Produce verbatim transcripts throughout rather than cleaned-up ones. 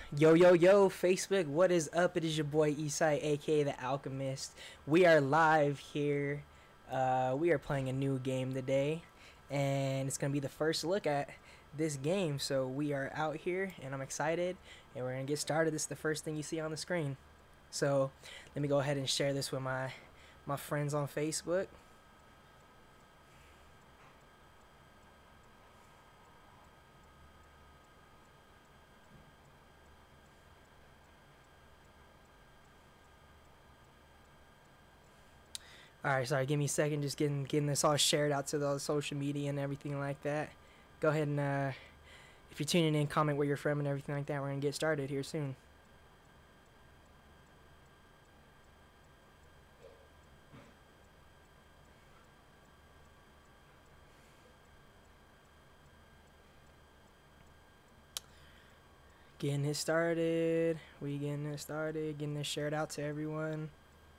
Yo, yo, yo, Facebook, what is up? It is your boy Esai, aka The Alchemist. We are live here. Uh, we are playing a new game today, and it's going to be the first look at this game. So we are out here, and I'm excited, and we're going to get started. This is the first thing you see on the screen. So let me go ahead and share this with my, my friends on Facebook. Alright, sorry, give me a second, just getting getting this all shared out to the social media and everything like that. Go ahead and, uh, if you're tuning in, comment where you're from and everything like that. We're going to get started here soon. Getting it started. We getting it started, getting this shared out to everyone.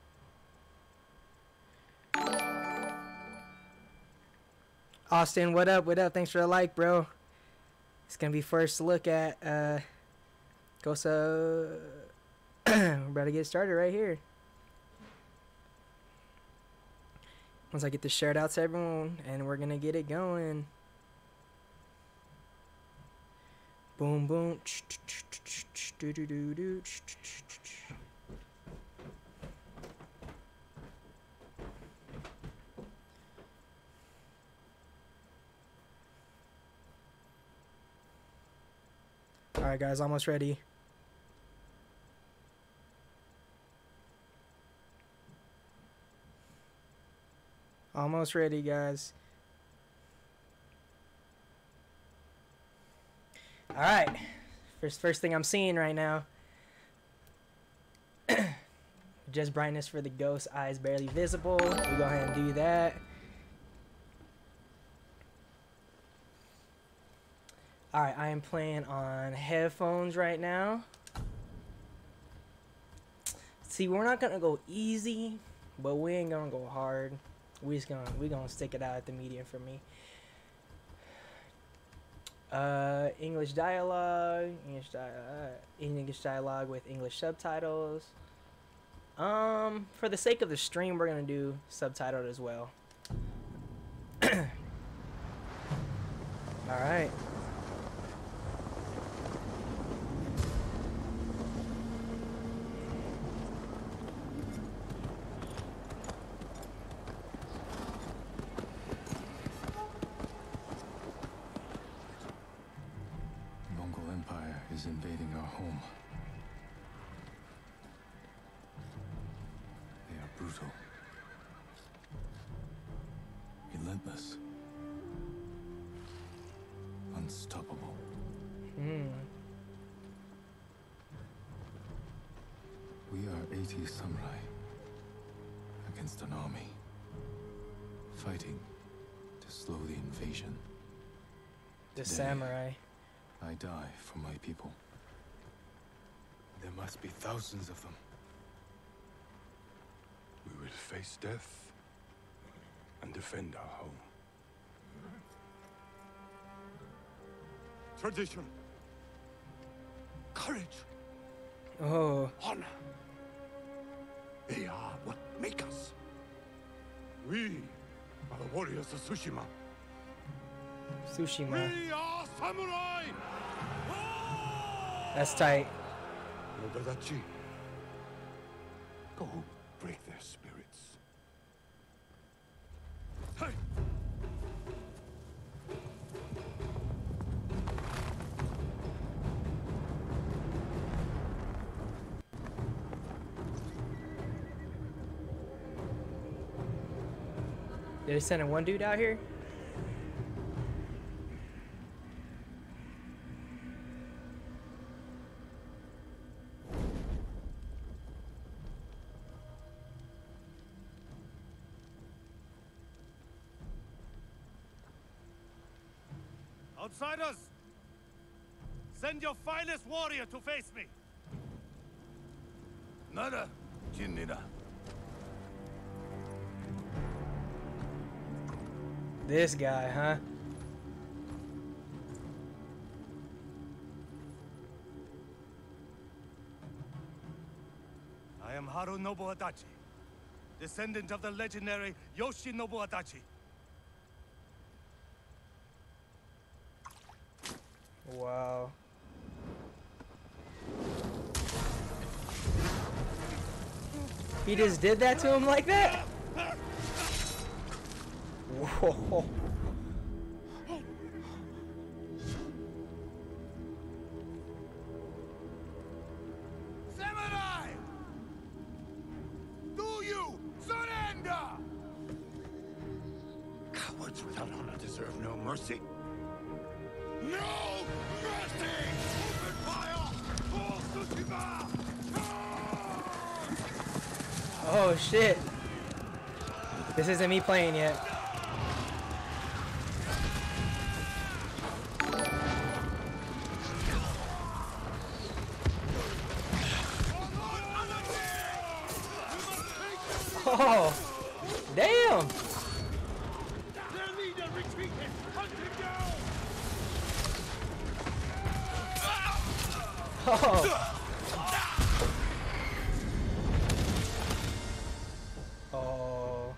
Austin, what up? What up? Thanks for the like, bro. It's gonna be first look at uh go so we're about to get started right here. Once I get this shared out to everyone, and we're gonna get it going. Boom boom. Do do do do. Alright guys, almost ready. Almost ready, guys. Alright. First first thing I'm seeing right now. Just brightness for the ghost, eyes barely visible. We go ahead and do that. Alright, I am playing on headphones right now. See, we're not gonna go easy, but we ain't gonna go hard. We just gonna we gonna stick it out at the medium for me. Uh, English dialogue, English dialogue, English dialogue with English subtitles. Um, for the sake of the stream, we're gonna do subtitled as well. All right. Is invading our home. They are brutal, relentless, unstoppable. Hmm. We are eighty samurai against an army, fighting to slow the invasion. The Today, samurai. I die for my people. There must be thousands of them. We will face death and defend our home. Tradition, courage, Oh. honor. They are what make us. We are the warriors of Tsushima. Tsushima. We are samurai! That's tight. Nodadachi, go break their spirits. Hey! Did they send one dude out here? Outsiders! Send your finest warrior to face me! Nada, Jinnida. This guy, huh? am Harunobu Adachi, descendant of the legendary Yoshinobu Adachi. Wow. He just did that to him like that? Whoa. Samurai! Do you surrender? Cowards without honor deserve no mercy. No mercy! Open fire! Full Tsushima! Oh shit. This isn't me playing yet. Oh, damn! Their leader retreated! Hunt him down! Oh. Oh.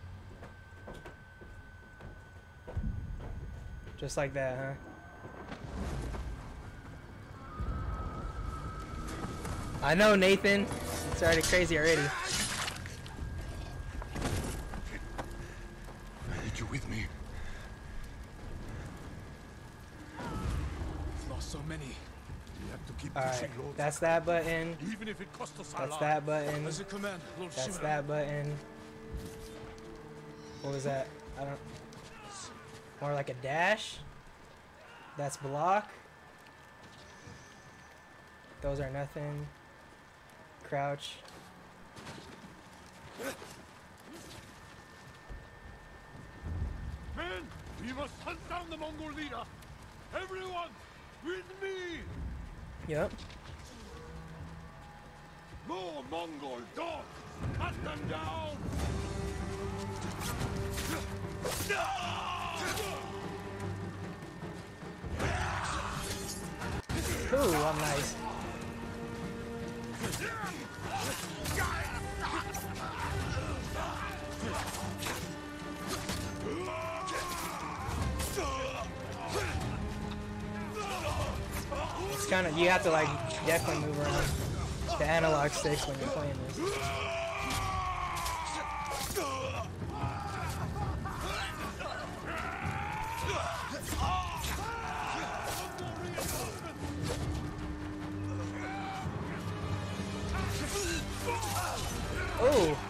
Just like that, huh? I know, Nathan. It's already crazy already. I need you with me. We've lost so many. We have to keep Alright, pushing, Lord. that's that button. Even if it costs us our That's lives. that button. As a command, Lord That's Shimura. that button. What was that? I don't. More like a dash. That's block. Those are nothing. Crouch. Men, we must hunt down the Mongol leader. Everyone, with me. Yep. More Mongol dogs. Cut them down. Ooh, I'm nice. It's kind of, you have to like definitely move around the analog sticks when you're playing this. Oh.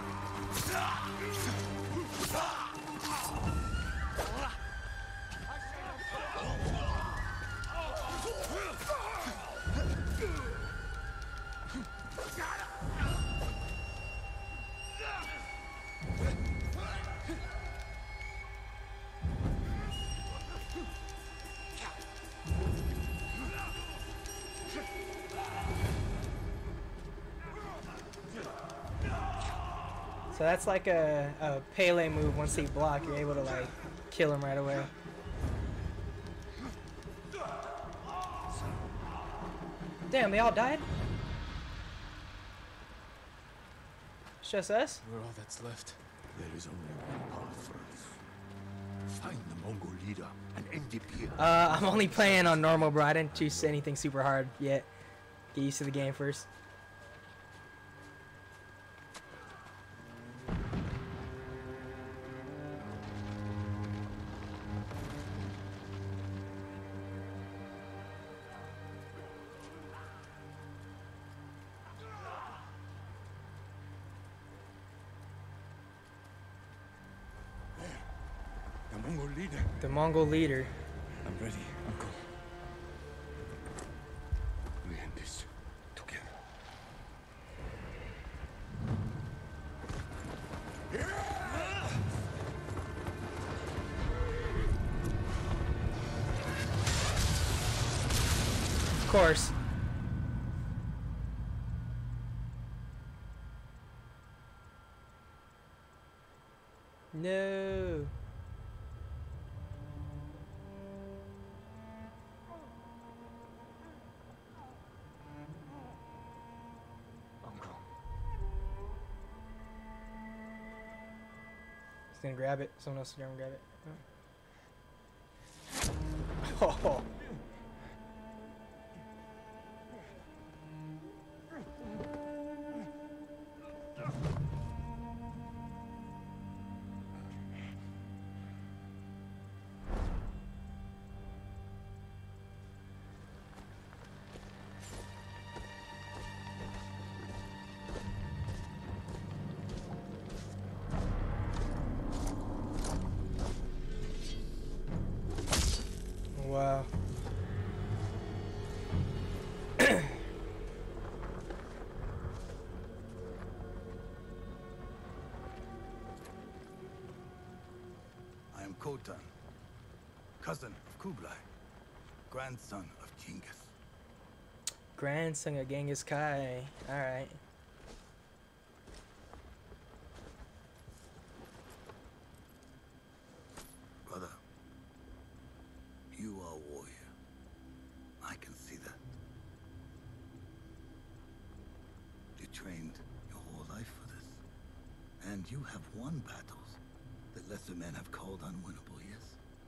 So that's like a, a Pele move. Once he block, you're able to like kill him right away. Damn, they all died? It's just us? We're all that's left. There is only one path for us. Find the Mongol leader and end it here. Uh, I'm only playing on normal, bro. I didn't choose anything super hard yet. Get used to the game first. The Mongol leader. The Mongol leader. I'm ready, Uncle. We end this together. Of course. No. Uncle, gonna grab it. Someone else is gonna grab it. Oh. Oh. Wow. I am Khotan, cousin of Kublai, grandson of Genghis. Grandson of Genghis Kai. Alright. Brother, you are a warrior. I can see that. You trained your whole life for this. And you have won battles that lesser men have called unwinnable, yes?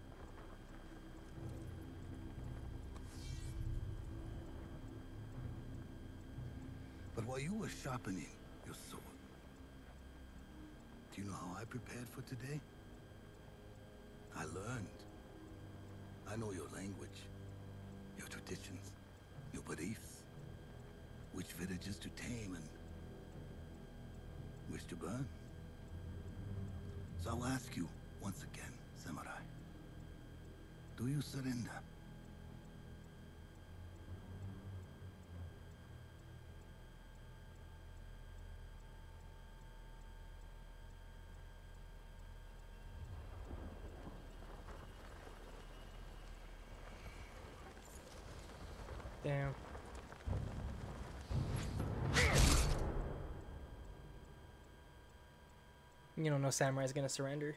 But while you were sharpening your sword, do you know how I prepared for today? I learned. I know your language, your traditions, your beliefs, which villages to tame and which to burn. So I'll ask you once again, Samurai. Do you surrender? Damn. You don't know Samurai's gonna surrender.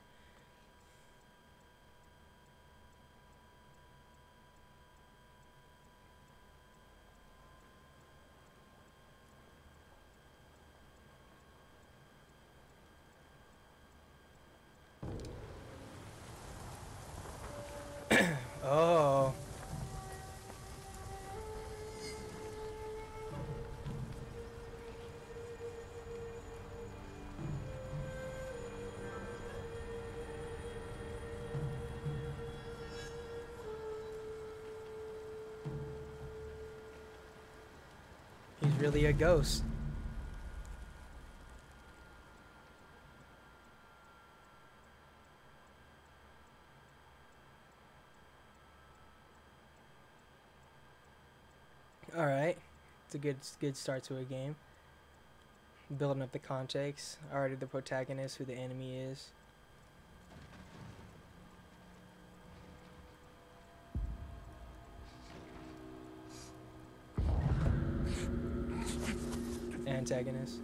Oh. He's really a ghost. All right, it's a good good start to a game. Building up the context. Already the protagonist, who the enemy is. Antagonist.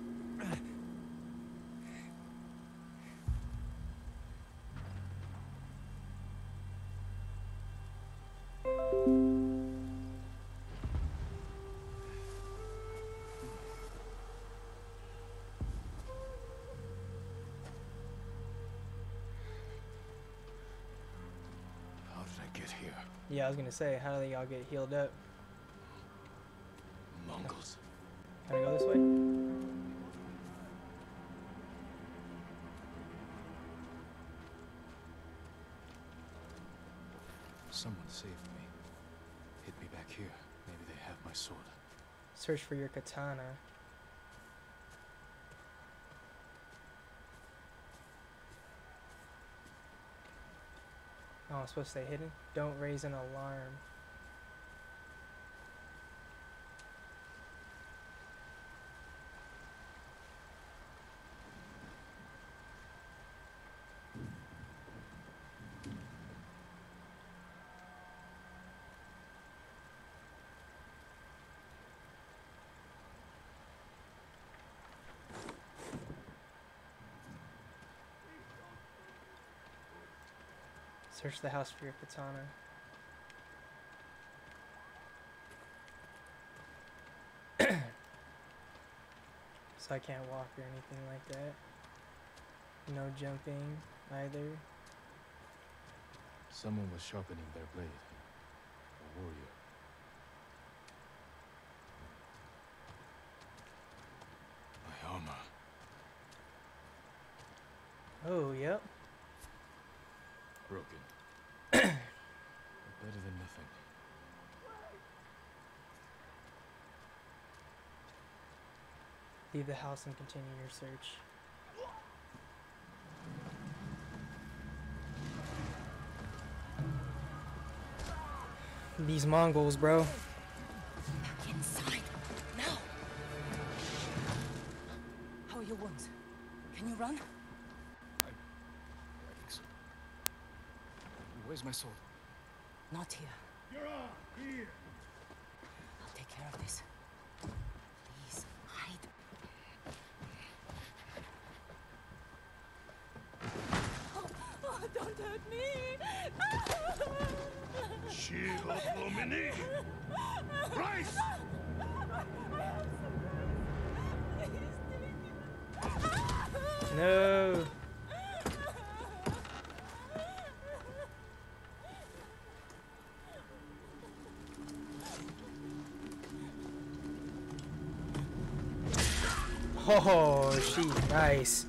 How did I get here? Yeah, I was gonna say, how do they all get healed up? Mongols. Can I go this way? Someone saved me. Hit me back here. Maybe they have my sword. Search for your katana. Oh, I'm supposed to stay hidden? Don't raise an alarm. Search the house for your katana. So I can't walk or anything like that. No jumping. either. Someone was sharpening their blade. A warrior. My armor. Oh, yep. Broken. But better than nothing. Leave the house and continue your search. These Mongols, bro. Back inside. Now. How are your wounds? Can you run? I think so. Where's my sword? Not here. You're on here. I'll take care of this. Please, hide. Oh, oh, don't hurt me! Shield Lumini. Rice. No. Oh, she nice.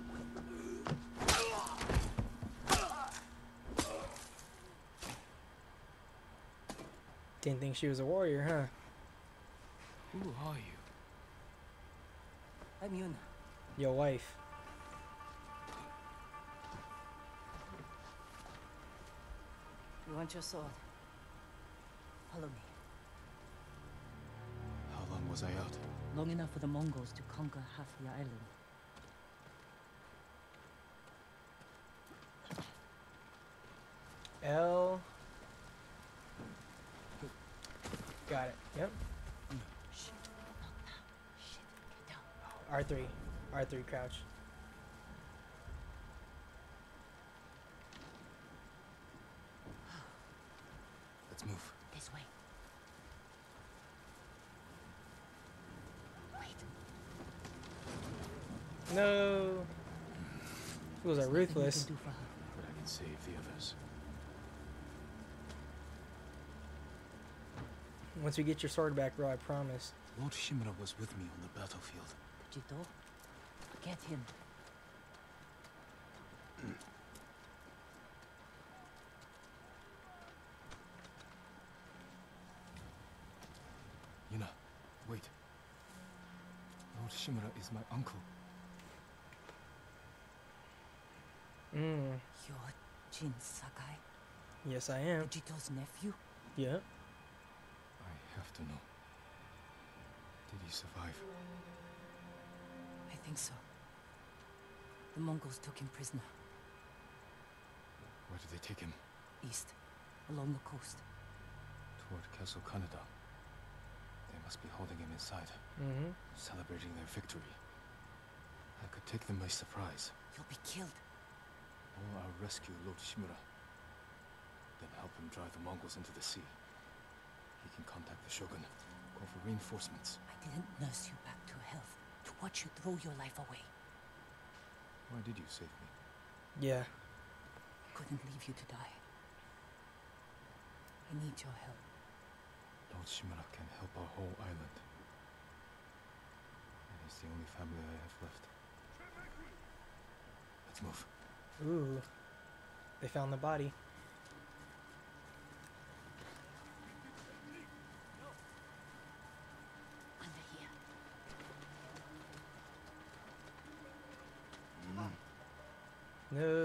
Didn't think she was a warrior, huh? Who are you? I'm Yuna. Your wife. You want your sword? Follow me. How long was I out? Long enough for the Mongols to conquer half the island. L. Got it. Yep. Shit, not now. Shit, get down. R three. R three crouch. Let's move. This way. Wait. No. Those are Nothing ruthless. you can do for her. But I can save the others. Once we get your sword back, bro, I promise. Lord Shimura was with me on the battlefield. Jito, get him. Yuna, wait. Lord Shimura is my uncle. Mm. You're Jin Sakai, Yes, I am. Jito's nephew? Yeah. I have to know. Did he survive? I think so. The Mongols took him prisoner. Where did they take him? East, along the coast. Toward Castle Kaneda. They must be holding him inside, Mm-hmm. celebrating their victory. I could take them by surprise. You'll be killed. Or I'll rescue Lord Shimura. Then help him drive the Mongols into the sea. He can contact the Shogun, call for reinforcements. I didn't nurse you back to health to watch you throw your life away. Why did you save me? Yeah. Couldn't leave you to die. I need your help. Lord Shimura can help our whole island. And he's the only family I have left. Let's move. Ooh. They found the body. Under here. No.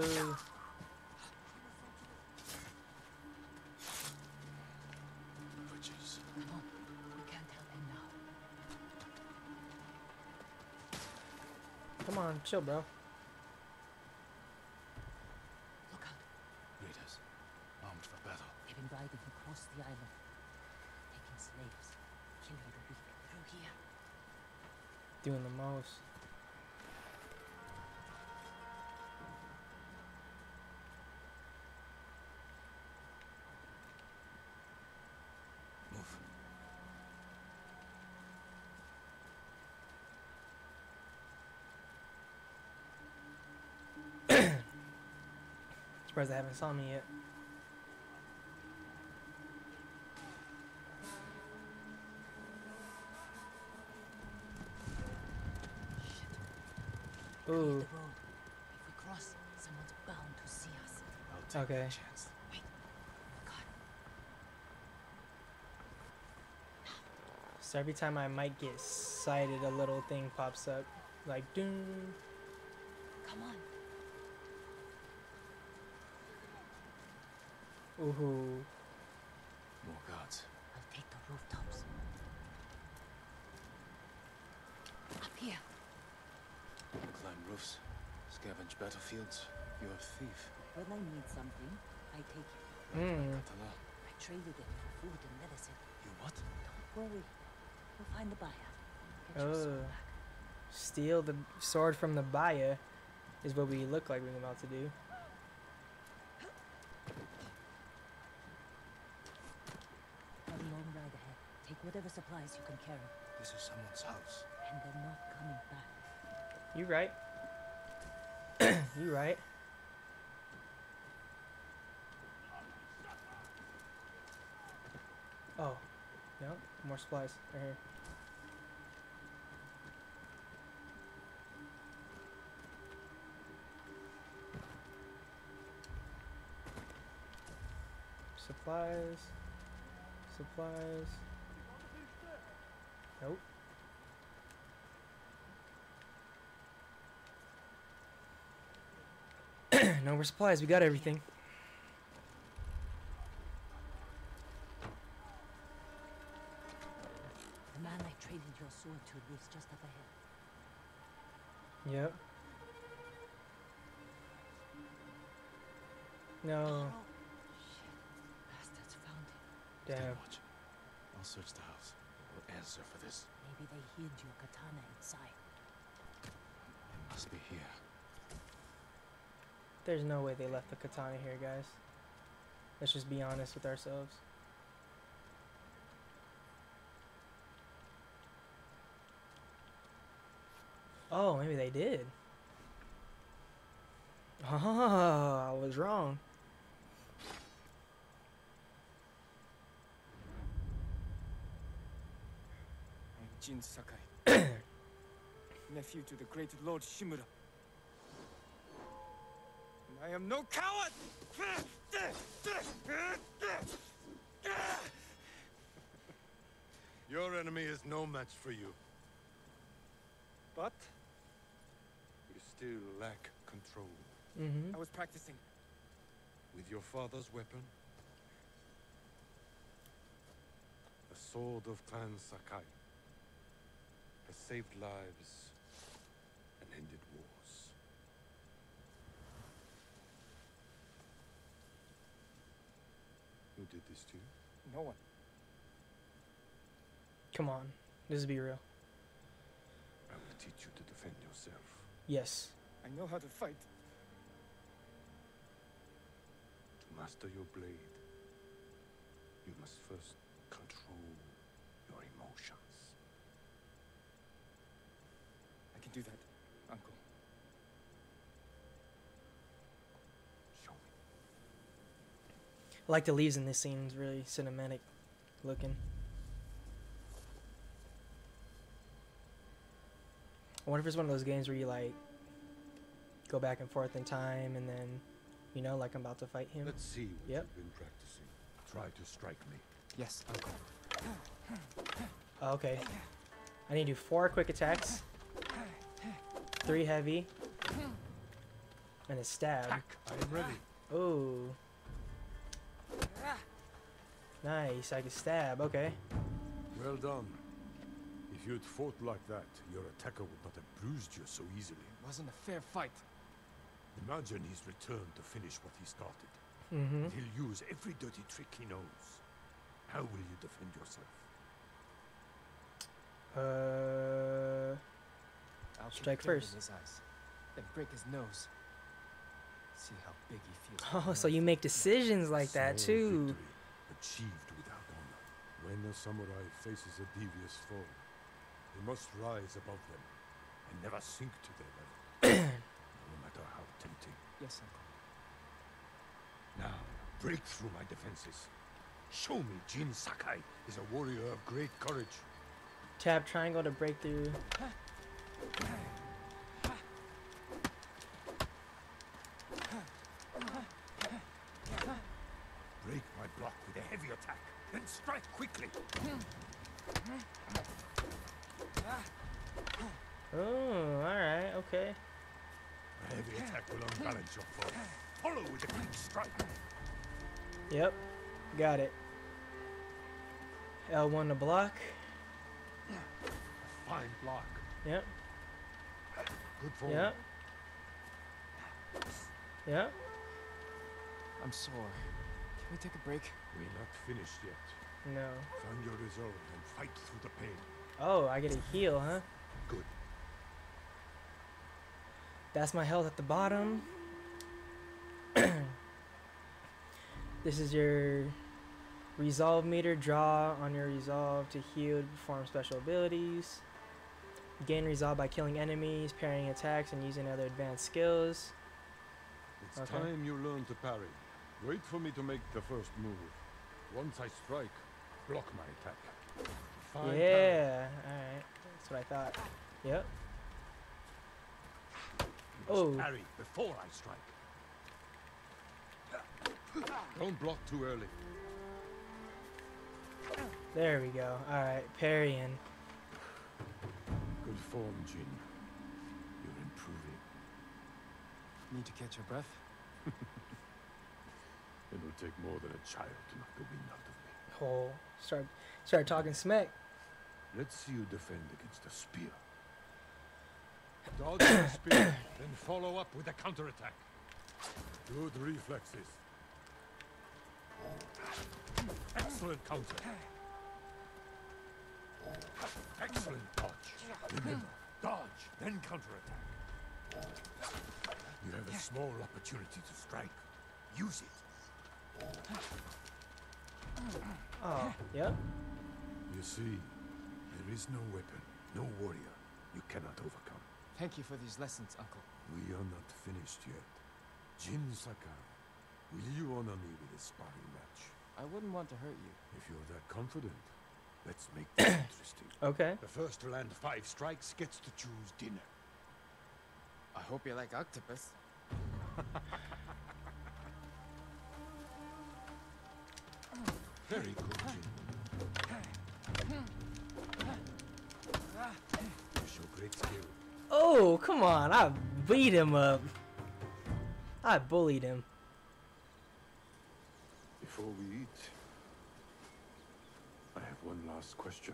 Witches. Come on. We can't help him now. Come on, chill, bro. Look out. Raiders. Armed for battle. They've been riding across the island. Taking slaves. Killing the weak. Through here. Doing the most. Move. Surprised they haven't saw me yet. Clear Ooh. the road. If we cross, someone's bound to see us. I'll take Okay. that chance. Wait. God. So every time I might get sighted, a little thing pops up, like doom. Come on. Ooh. More guards. I'll take the rooftops. Up here. Climb roofs. Scavenge battlefields. You're a thief. When I need something, I take it. Hmm. Katana. I traded it for food and medicine. You what? Don't worry. We'll find the buyer. Get your sword Oh. back. Steal the sword from the buyer is what we look like we're about to do. Have a long ride ahead. Take whatever supplies you can carry. This is someone's house. And they're not coming back. You right. You right. Oh, no, more supplies right here. Supplies. Supplies. Nope. No more supplies. We got everything. The man I traded your sword to lives just up ahead. Yep. No. Oh, shit. Bastards found it. Damn. Stay watch. I'll search the house. We'll answer for this. Maybe they hid your katana inside. It must be here. There's no way they left the katana here, guys. Let's just be honest with ourselves. Oh, maybe they did. Oh, I was wrong. I'm Jin Sakai, nephew to the great Lord Shimura. And I am no coward! Your enemy is no match for you. But You still lack control. Mm-hmm. I was practicing. With your father's weapon? The sword of Clan Sakai has saved lives and ended wars. Who did this to you? No one. Come on. Let's be real. I will teach you to defend yourself. Yes. I know how to fight. To master your blade, you must first control your emotions. I can do that, Uncle. Show me. I like the leaves in this scene. It's really cinematic looking. I wonder if it's one of those games where you like go back and forth in time and then, you know, like I'm about to fight him. Let's see what Yep. you've been practicing. Try to strike me. Yes, Uncle. Oh, okay. I need to do four quick attacks, three heavy, and a stab. Attack! I am ready. Oh. Nice, I can stab, okay. Well done. If you'd fought like that, your attacker would not have bruised you so easily. It wasn't a fair fight. Imagine he's returned to finish what he started. Mm-hmm. He'll use every dirty trick he knows. How will you defend yourself? Uh, I'll Strike kick dirt first. in his eyes, then break his nose. See how big he feels. oh, so you make decisions like that Small too. victory, achieved without honor. When a samurai faces a devious foe, he must rise above them and never sink to their level, no matter how tempting. Yes, Uncle. Now, break through my defenses. Show me Jin Sakai is a warrior of great courage. Tap triangle to break through. Break my block with a heavy attack, then strike quickly. Oh, alright, okay. A heavy attack will unbalance your foe. Follow with a quick strike. Yep, got it. L one to block. A fine block. Yep, Good form. yep. Yep. I'm sore. Can we take a break? We're not finished yet. No. Find your resolve and fight through the pain. Oh, I get a heal, huh? Good. That's my health at the bottom. This is your resolve meter. Draw on your resolve to heal, perform special abilities. Gain resolve by killing enemies, parrying attacks, and using other advanced skills. It's Okay. time you learn to parry. Wait for me to make the first move. Once I strike, block my attack. Fine parry. Yeah, alright. That's what I thought. Yep. You must Oh. parry before I strike. Don't block too early. There we go. Alright, parrying. Good form, Jin. You're improving. Need to catch your breath? It will take more than a child to knock the wind out of me. Oh, start start talking smack. Let's see you defend against a spear. Dodge the spear, then follow up with a counterattack. Good reflexes. Excellent counter. Excellent dodge. Remember, dodge, then counterattack. You have a small opportunity to strike. Use it. Oh, yep. You see, there is no weapon, no warrior you cannot overcome. Thank you for these lessons, Uncle. We are not finished yet. Jin Sakai, will you honor me with a sparring match? I wouldn't want to hurt you. If you're that confident, let's make this interesting. Okay. The first to land five strikes gets to choose dinner. I hope you like octopus. Very good, Jin. You show great skill. Oh, come on. I beat him up. I bullied him. Before we eat, I have one last question.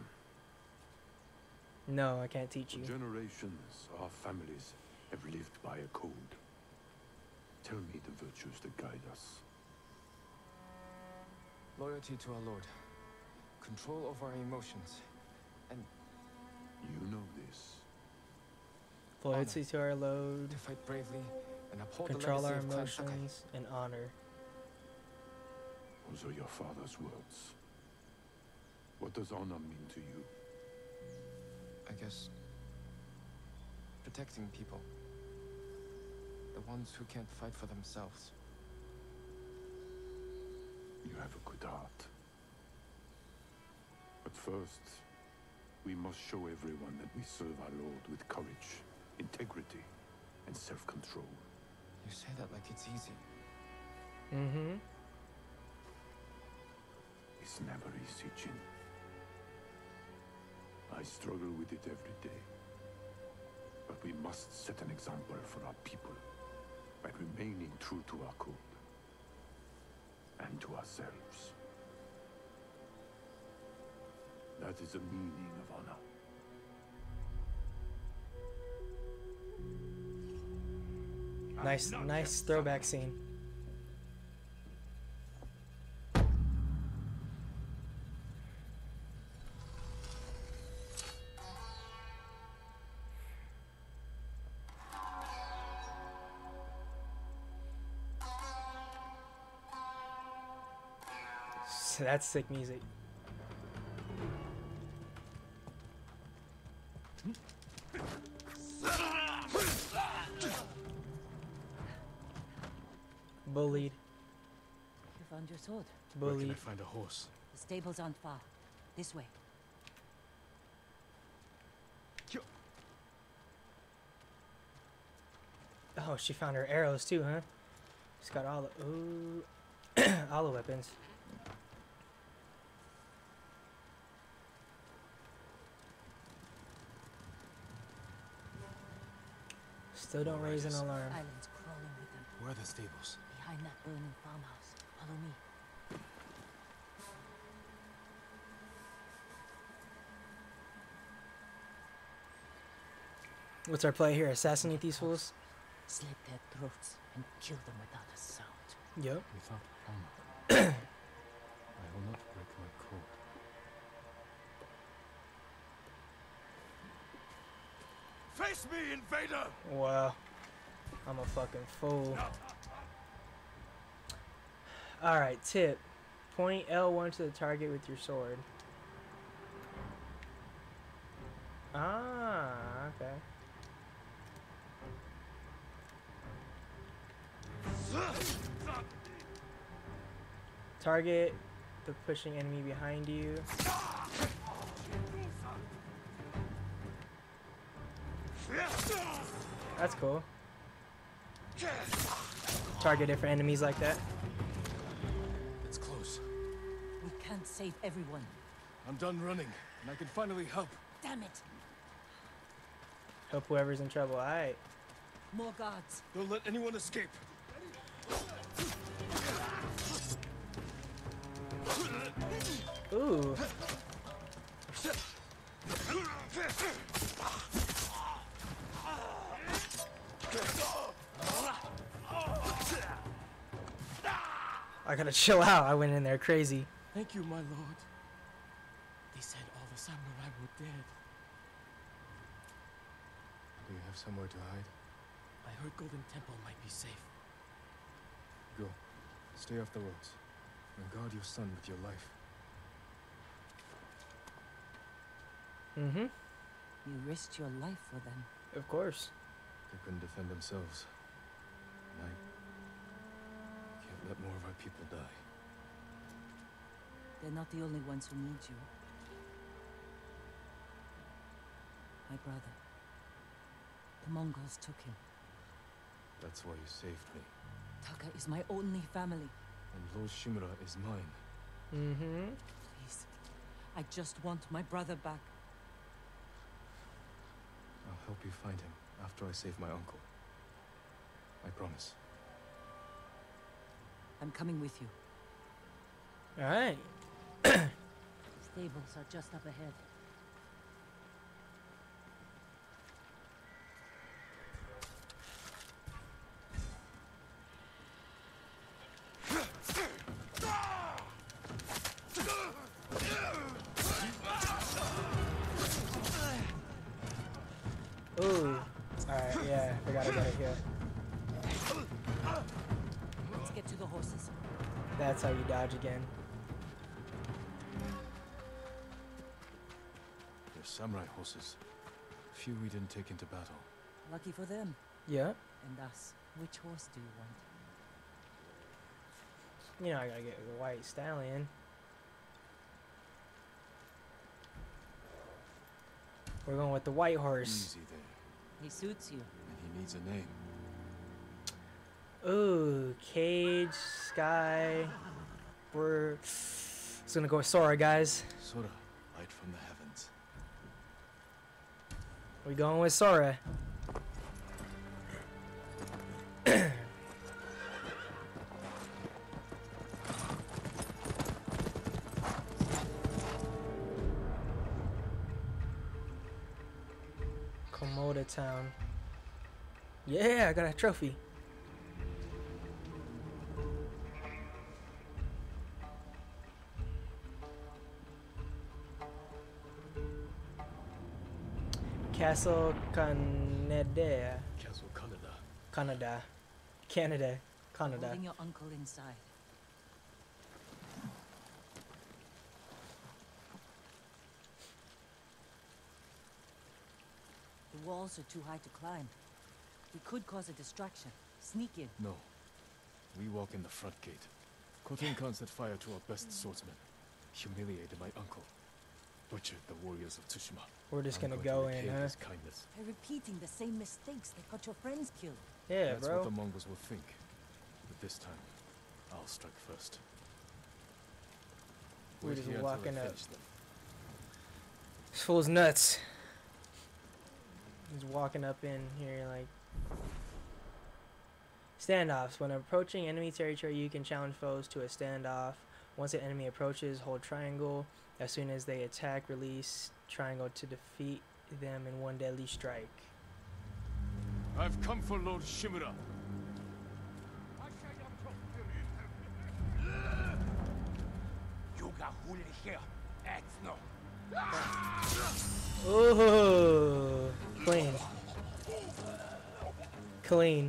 No, I can't teach For you. generations, our families have lived by a code. Tell me the virtues that guide us. Loyalty to our Lord. Control over our emotions. And You know this. Loyalty to our load. to fight bravely and uphold Control the our legacy of Clan Sakai. emotions and honor. Those are your father's words. What does honor mean to you? I guess protecting people. The ones who can't fight for themselves. You have a good heart. But first, we must show everyone that we serve our Lord with courage, integrity, and self-control. You say that like it's easy. Mm-hmm. It's never easy, Jin. I struggle with it every day. But we must set an example for our people by remaining true to our code and to ourselves. That is the meaning of honor. Nice, I'm not nice just throwback someone. scene. So that's sick music. Bullied. found your sword. Where can I Bully. find a horse? The stables aren't far. This way. Oh, she found her arrows too, huh? She's got all the ooh, all the weapons. Still don't raise an alarm. Island's crawling with them. Where are the stables? Behind that burning farmhouse. Follow me. What's our play here? Assassinate these fools? Slit their throats and kill them without a sound. Yep. Without armor. I will not break my code. Face me, invader! Wow. I'm a fucking fool. Alright, tip. Point L one to the target with your sword. Ah, okay. Target the pushing enemy behind you. That's cool. Target different enemies like that. It's close. We can't save everyone. I'm done running, and I can finally help. Damn it! Help whoever's in trouble. Alright. More guards. Don't let anyone escape. Ooh. I gotta chill out. I went in there crazy. Thank you, my lord. They said all the samurai were dead. Do you have somewhere to hide? I heard Golden Temple might be safe. Go. Stay off the roads. And guard your son with your life. Mm-hmm. You risked your life for them. Of course. They couldn't defend themselves. And I can't let more of our people die. They're not the only ones who need you. My brother. The Mongols took him. That's why you saved me. Taka is my only family. And Lord Shimura is mine. Mm-hmm. Please. I just want my brother back. I'll help you find him after I save my uncle. I promise. I'm coming with you. Alright. Stables are just up ahead. Ooh. Alright, yeah. Forgot about it here. Let's get to the horses. That's how you dodge again. They're samurai horses. Few we didn't take into battle. Lucky for them. Yeah. And us. Which horse do you want? You know I gotta get the white stallion. We're going with the white horse. Easy there. He suits you. And he needs a name. Ooh, Cage, Sky. We're just gonna go with Sora, guys. Sora, light from the heavens. We going with Sora. Komoda Town. Yeah, I got a trophy. Castle Canada. Castle Canada. Canada. Canada. Canada. Holding your uncle inside. The walls are too high to climb. We could cause a distraction. Sneak in. No. We walk in the front gate. Kotenkan set fire to our best swordsman, humiliated my uncle, butchered the warriors of Tsushima. We're just I'm gonna going go to in, repay huh? his kindness. By repeating the same mistakes that got your friends killed. Yeah, That's bro. what the Mongols will think. But this time, I'll strike first. We're Wait just here until I walking up. finish them. This fool's nuts. He's walking up in here like standoffs. When approaching enemy territory, you can challenge foes to a standoff. Once an enemy approaches, hold triangle. As soon as they attack, release triangle to defeat them in one deadly strike. I've come for Lord Shimura. Ooh, clean, clean.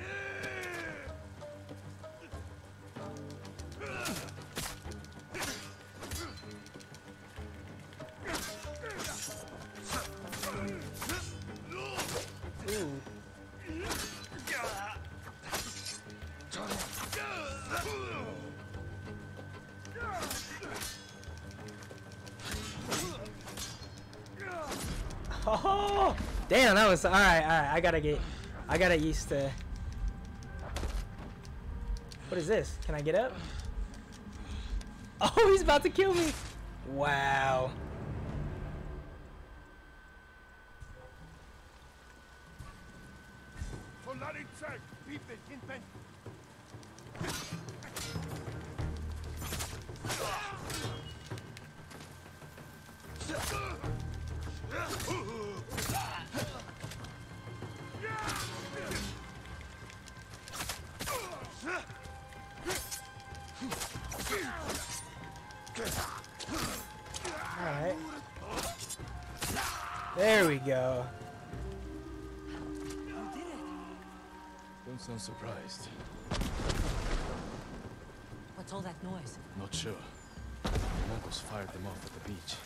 Ooh. Oh, damn, that was all right. All right, I gotta get, I gotta used to. What is this? Can I get up? Oh, he's about to kill me. Wow. Alright. There we go. Don't sound surprised. What's all that noise? Not sure. The Mongols fired them off at the beach.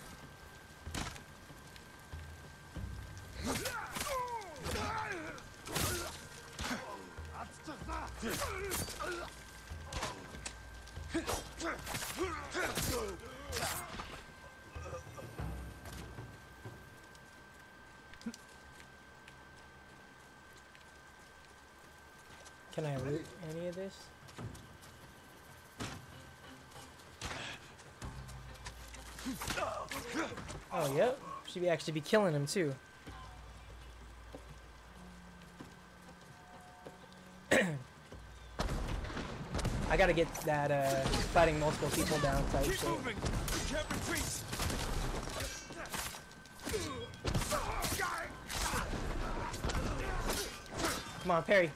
Can I loot any of this? Oh, yep. Should be actually be killing him too. I gotta get that uh, fighting multiple people down type shit. moving! We can't retreat! Come on, parry.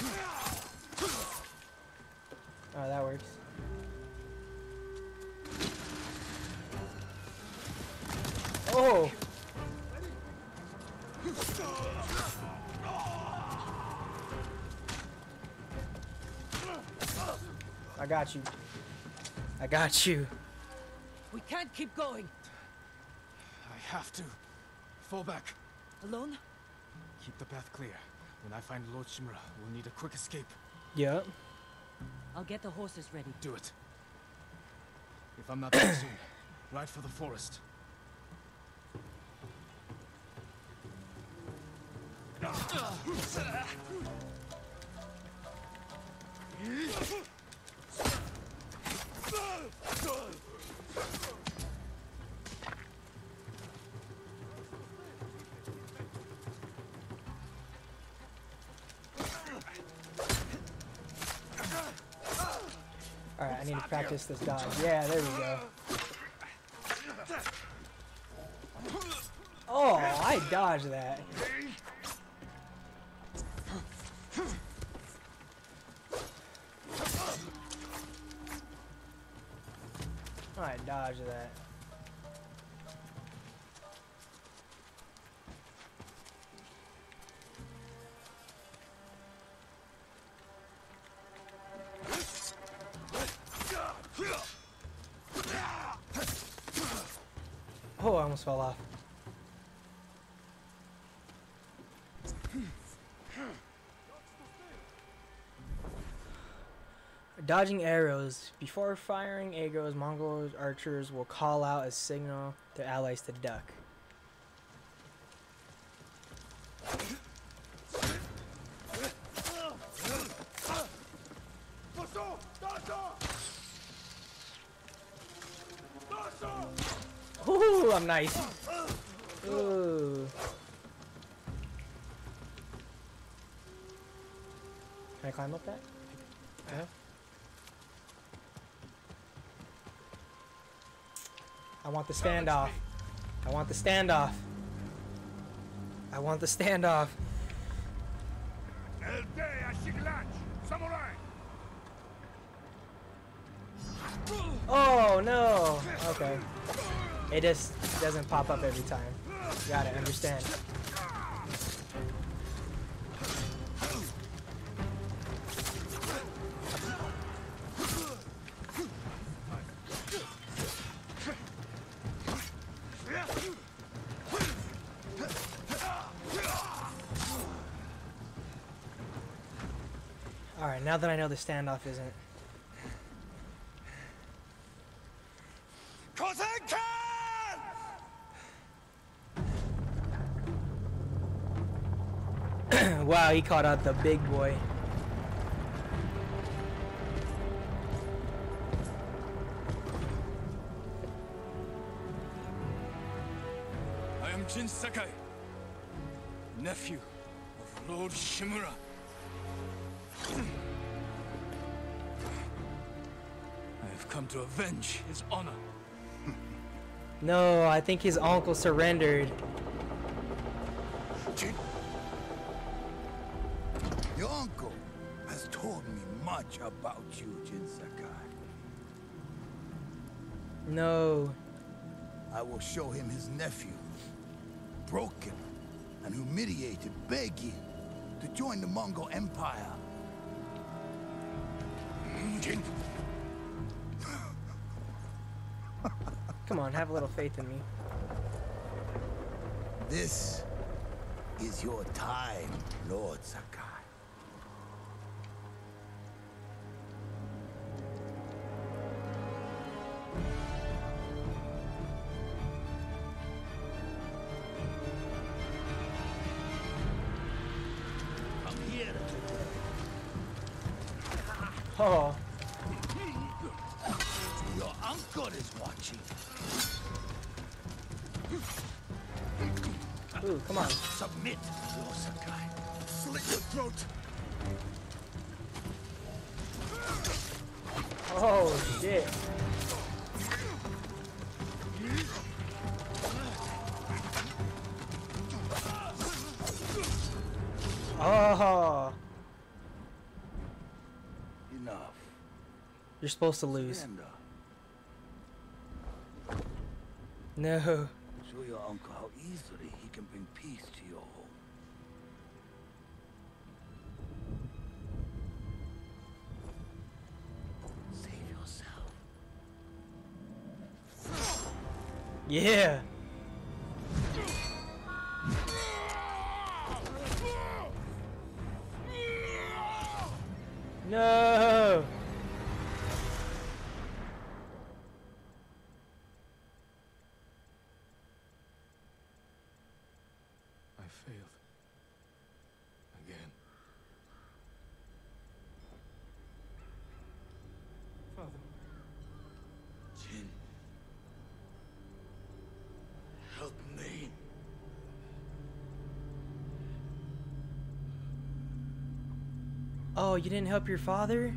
Oh, that works. Oh! I got you. I got you. We can't keep going. I have to. Fall back. Alone? Keep the path clear. When I find Lord Shimura, we'll need a quick escape. Yep. I'll get the horses ready. Do it. If I'm not there soon, ride for the forest. Alright, I need to practice this dodge. Yeah, there we go. Oh, I dodged that. I dodged that. Oh, I almost fell off. Dodging arrows. Before firing arrows, Mongol archers will call out a signal to their allies to duck. Ooh, I'm nice. Ooh. Can I climb up that? Yeah. I want the standoff. I want the standoff. I want the standoff. Oh no. Okay. It just doesn't pop up every time. Got it. Understand. Alright, now that I know the standoff isn't. Wow, he caught out the big boy. I am Jin Sakai, nephew of Lord Shimura. I have come to avenge his honor. No, I think his uncle surrendered. Jin, your uncle has told me much about you, Jin Sakai. No. I will show him his nephew, broken and humiliated, begging to join the Mongol Empire. Jin. Come on, have a little faith in me. This is your time, Lord Sakai. I'm here today. Oh. Your uncle is watching. Ooh, come on. Submit, Lord Sakai. Slit your throat. Oh, shit. Oh. Enough. You're supposed to lose. Surrender. No. Show your uncle how easily he can bring peace to your home. Save yourself. Yeah. No. I failed. Again. Father, Jin. Help me. Oh, you didn't help your father?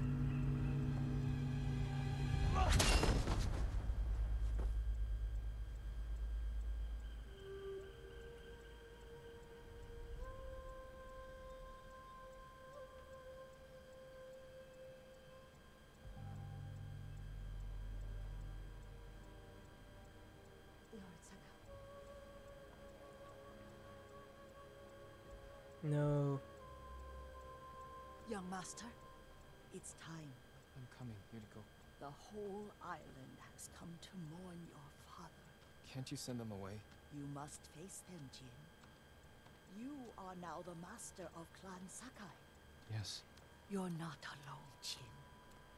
Lord Sakai. No. Young master, it's time. I'm coming, Yuriko. The whole island has come to mourn your father. Can't you send them away? You must face them, Jin. You are now the master of Clan Sakai. Yes. You're not alone, Jin.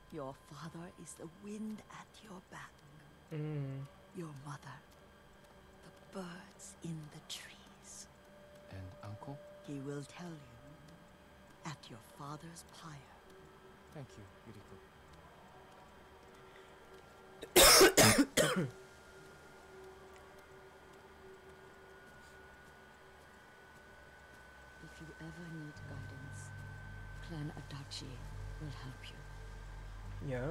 Your father is the wind at your back. Mm. Your mother, the birds in the trees. And uncle? He will tell you at your father's pyre. Thank you, Yuriko. If you ever need guidance, Clan Adachi will help you. Yep.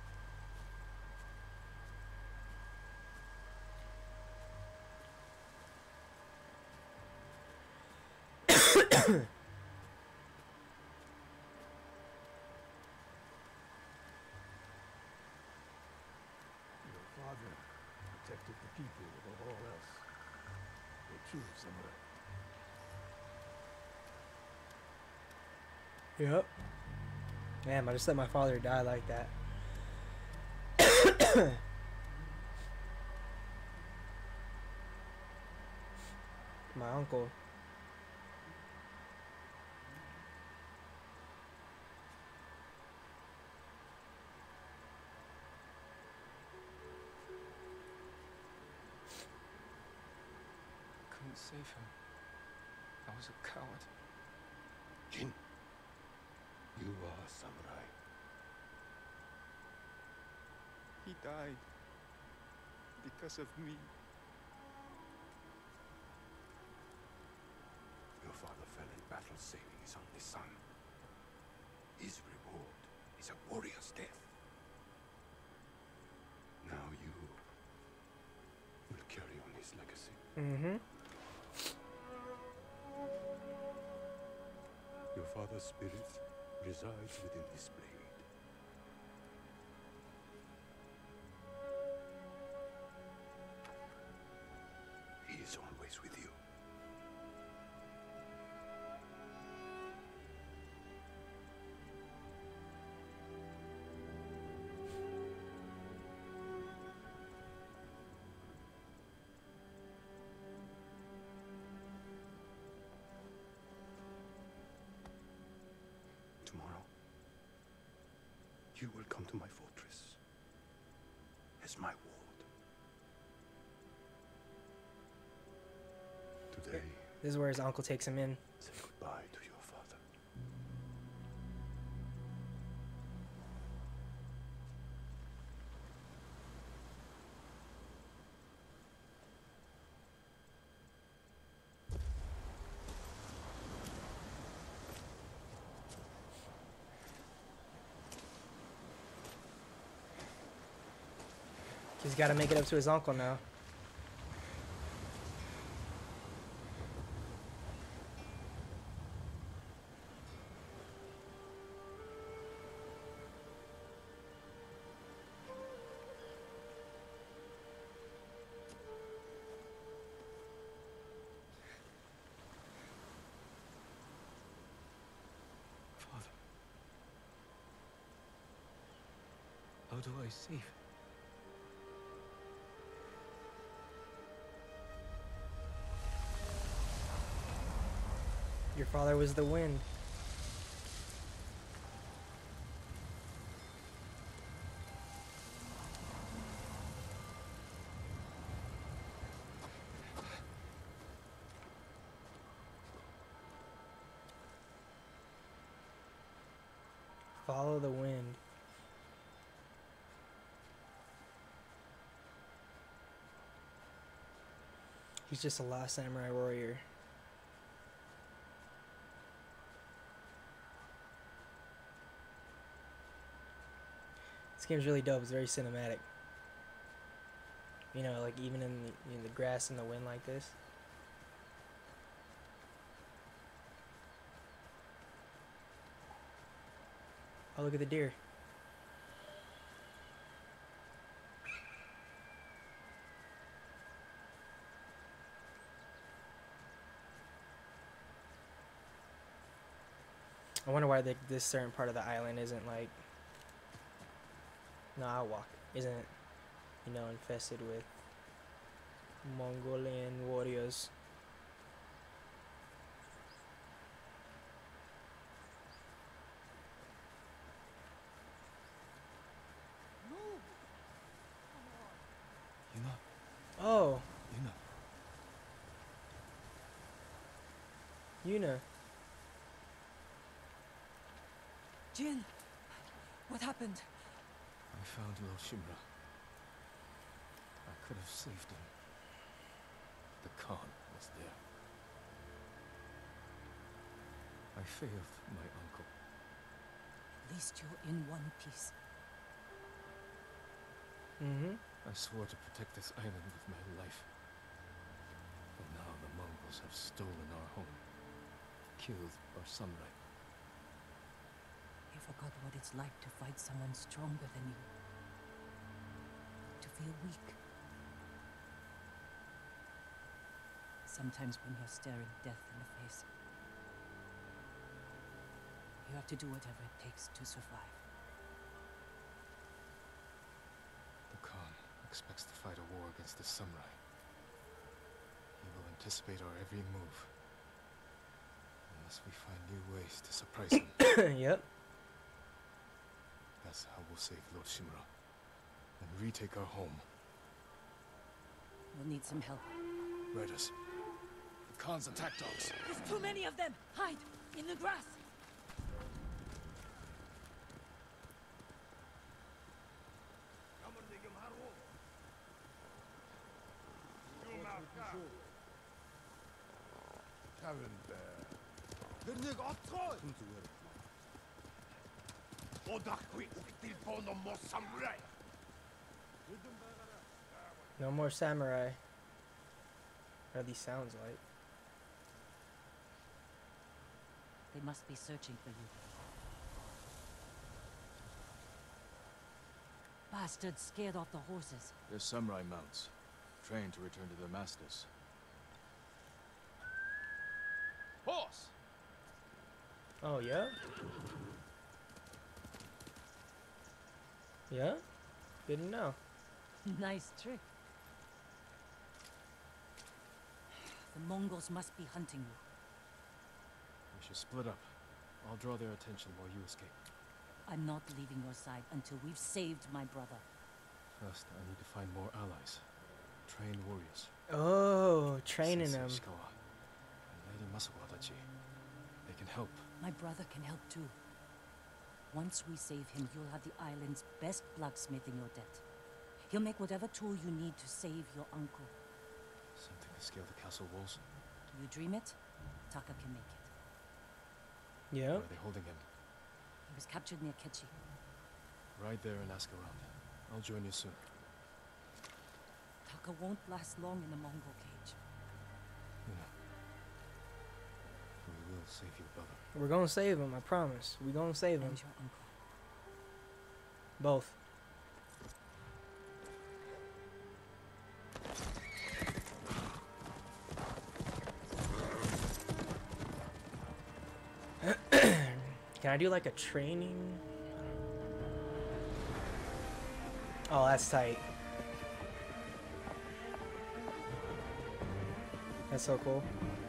Your father protected the people above all else. A true samurai. Yep. Damn, I just let my father die like that. My uncle. Couldn't save him. I was a coward. Jin, you are a samurai. He died because of me. Your father fell in battle saving his only son. His reward is a warrior's death. Now you will carry on his legacy. Mm-hmm. Your father's spirit resides within his blade. He is always with you. Tomorrow, you will come to my fortress as my ward. Today, This is where his uncle takes him in. say goodbye to your father. He's got to make it up to his uncle now. Father. How do I save him? Your father was the wind. Follow the wind. He's just a lost samurai warrior. This game's really dope. It's very cinematic. You know, like even in the, in the grass and the wind like this. Oh, look at the deer. I wonder why the, this certain part of the island isn't like... No, I'll walk. Isn't, you know, infested with Mongolian warriors. Oh, Yuna. Yuna. Jin, what happened? I found Lord Shimura. I could have saved him. The Khan was there. I failed my uncle. At least you're in one piece. Mm-hmm. I swore to protect this island with my life. But now the Mongols have stolen our home. Killed our samurai. You forgot what it's like to fight someone stronger than you. To feel weak. Sometimes when you're staring death in the face, you have to do whatever it takes to survive. The Khan expects to fight a war against the samurai. He will anticipate our every move. Unless we find new ways to surprise him. Yep. That's how we'll save Lord Shimura. And retake our home. We'll need some help. Riders. The Khan's attack dogs. There's too many of them! Hide! In the grass! No more samurai. What are these sounds like? They must be searching for you. Bastards scared off the horses. They're samurai mounts. Trained to return to their masters. Horse! Oh, yeah? Yeah? Didn't know. Nice trick. The Mongols must be hunting you. We should split up. I'll draw their attention while you escape. I'm not leaving your side until we've saved my brother. First, I need to find more allies. Trained warriors. Oh, training Sensei them. Ishikawa and Lady Masako Adachi. They can help. My brother can help too. Once we save him, you'll have the island's best blacksmith in your debt. He'll make whatever tool you need to save your uncle. Something to scale the castle walls. You dream it, Taka can make it. Yeah. Where are they holding him? He was captured near Kechi. Ride there and ask around. I'll join you soon. Taka won't last long in the Mongol cage. Yuna. We will save your brother. We're gonna save him, I promise. We're gonna save him. And your uncle. Both. Can I do like a training? Oh, that's tight. That's so cool.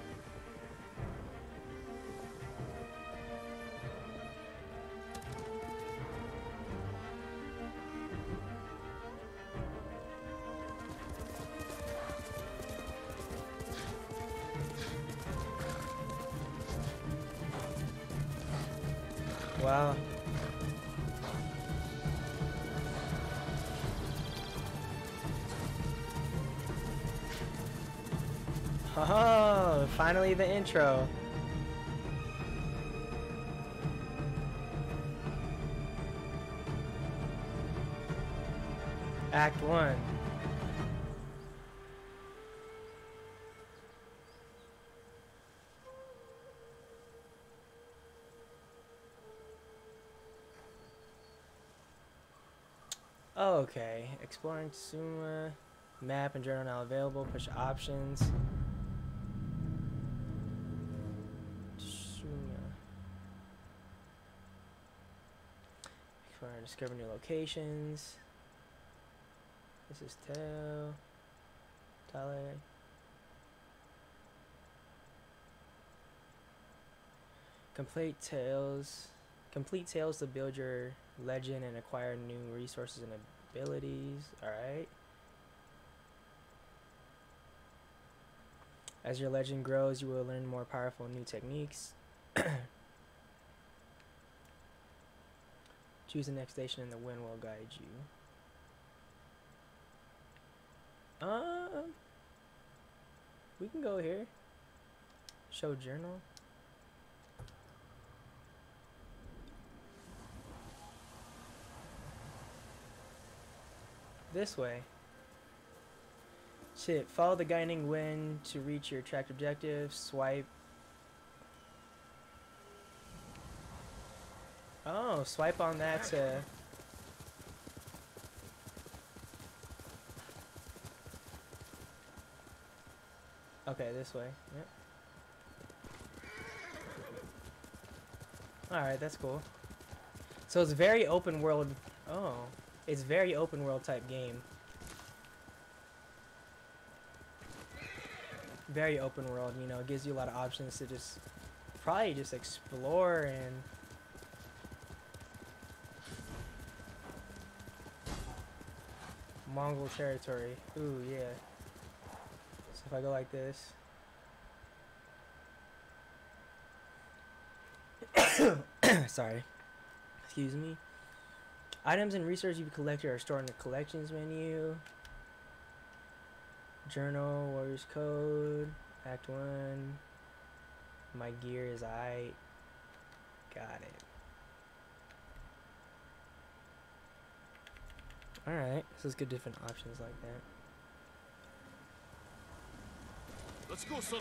Wow. Oh, finally the intro. Act one. Okay, exploring Tsushima, map and journal now available. Push options. Tsushima. Explore, discover new locations. This is Tell. Tale. Complete tales. Complete tales to build your legend and acquire new resources and abilities. Alright. As your legend grows, you will learn more powerful new techniques. Choose the next station and the wind will guide you. Um, we can go here. Show journal. This way. Shit, follow the guiding wind to reach your tracked objective. Swipe. Oh, swipe on that to... Okay, this way. Yep. Alright, that's cool. So it's very open world. Oh, it's very open world type game. Very open world, you know, it gives you a lot of options to just probably just explore and Mongol territory. Ooh, yeah. So if I go like this. Sorry. Excuse me. Items and resources you've collected are stored in the collections menu. Journal, Warrior's Code, Act one. My gear is I. Got it. Alright, so let's get different options like that. Let's go, Sora.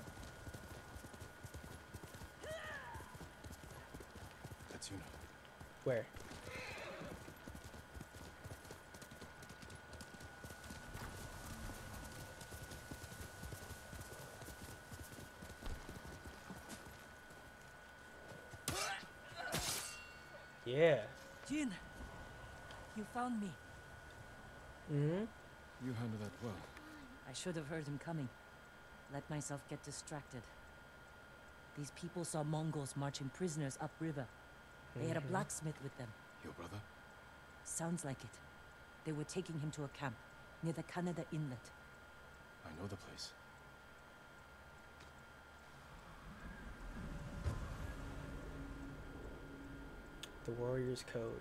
That's you now. Where? Yeah. Jin, you found me. Mm-hmm. You handled that well. I should have heard him coming. Let myself get distracted. These people saw Mongols marching prisoners upriver. They had a Mhm. blacksmith with them. Your brother? Sounds like it. They were taking him to a camp near the Canada Inlet. I know the place. The Warrior's Code.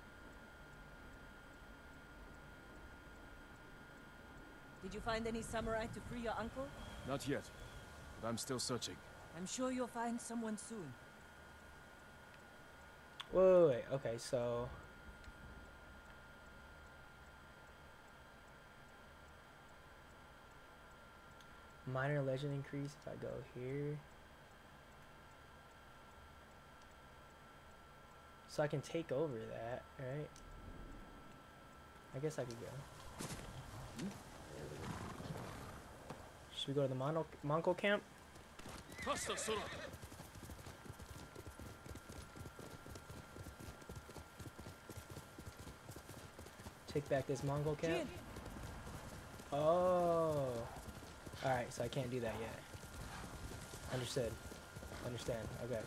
Did you find any samurai to free your uncle? Not yet, but I'm still searching. I'm sure you'll find someone soon. Wait, wait, wait. Okay, so... Minor legend increase if I go here. So I can take over that, right? I guess I could go. Should we go to the Mono Mongol camp? Faster, Sora. Take back this Mongol camp? Jin, Oh. Alright, so I can't do that yet. Understood. Understand. Okay.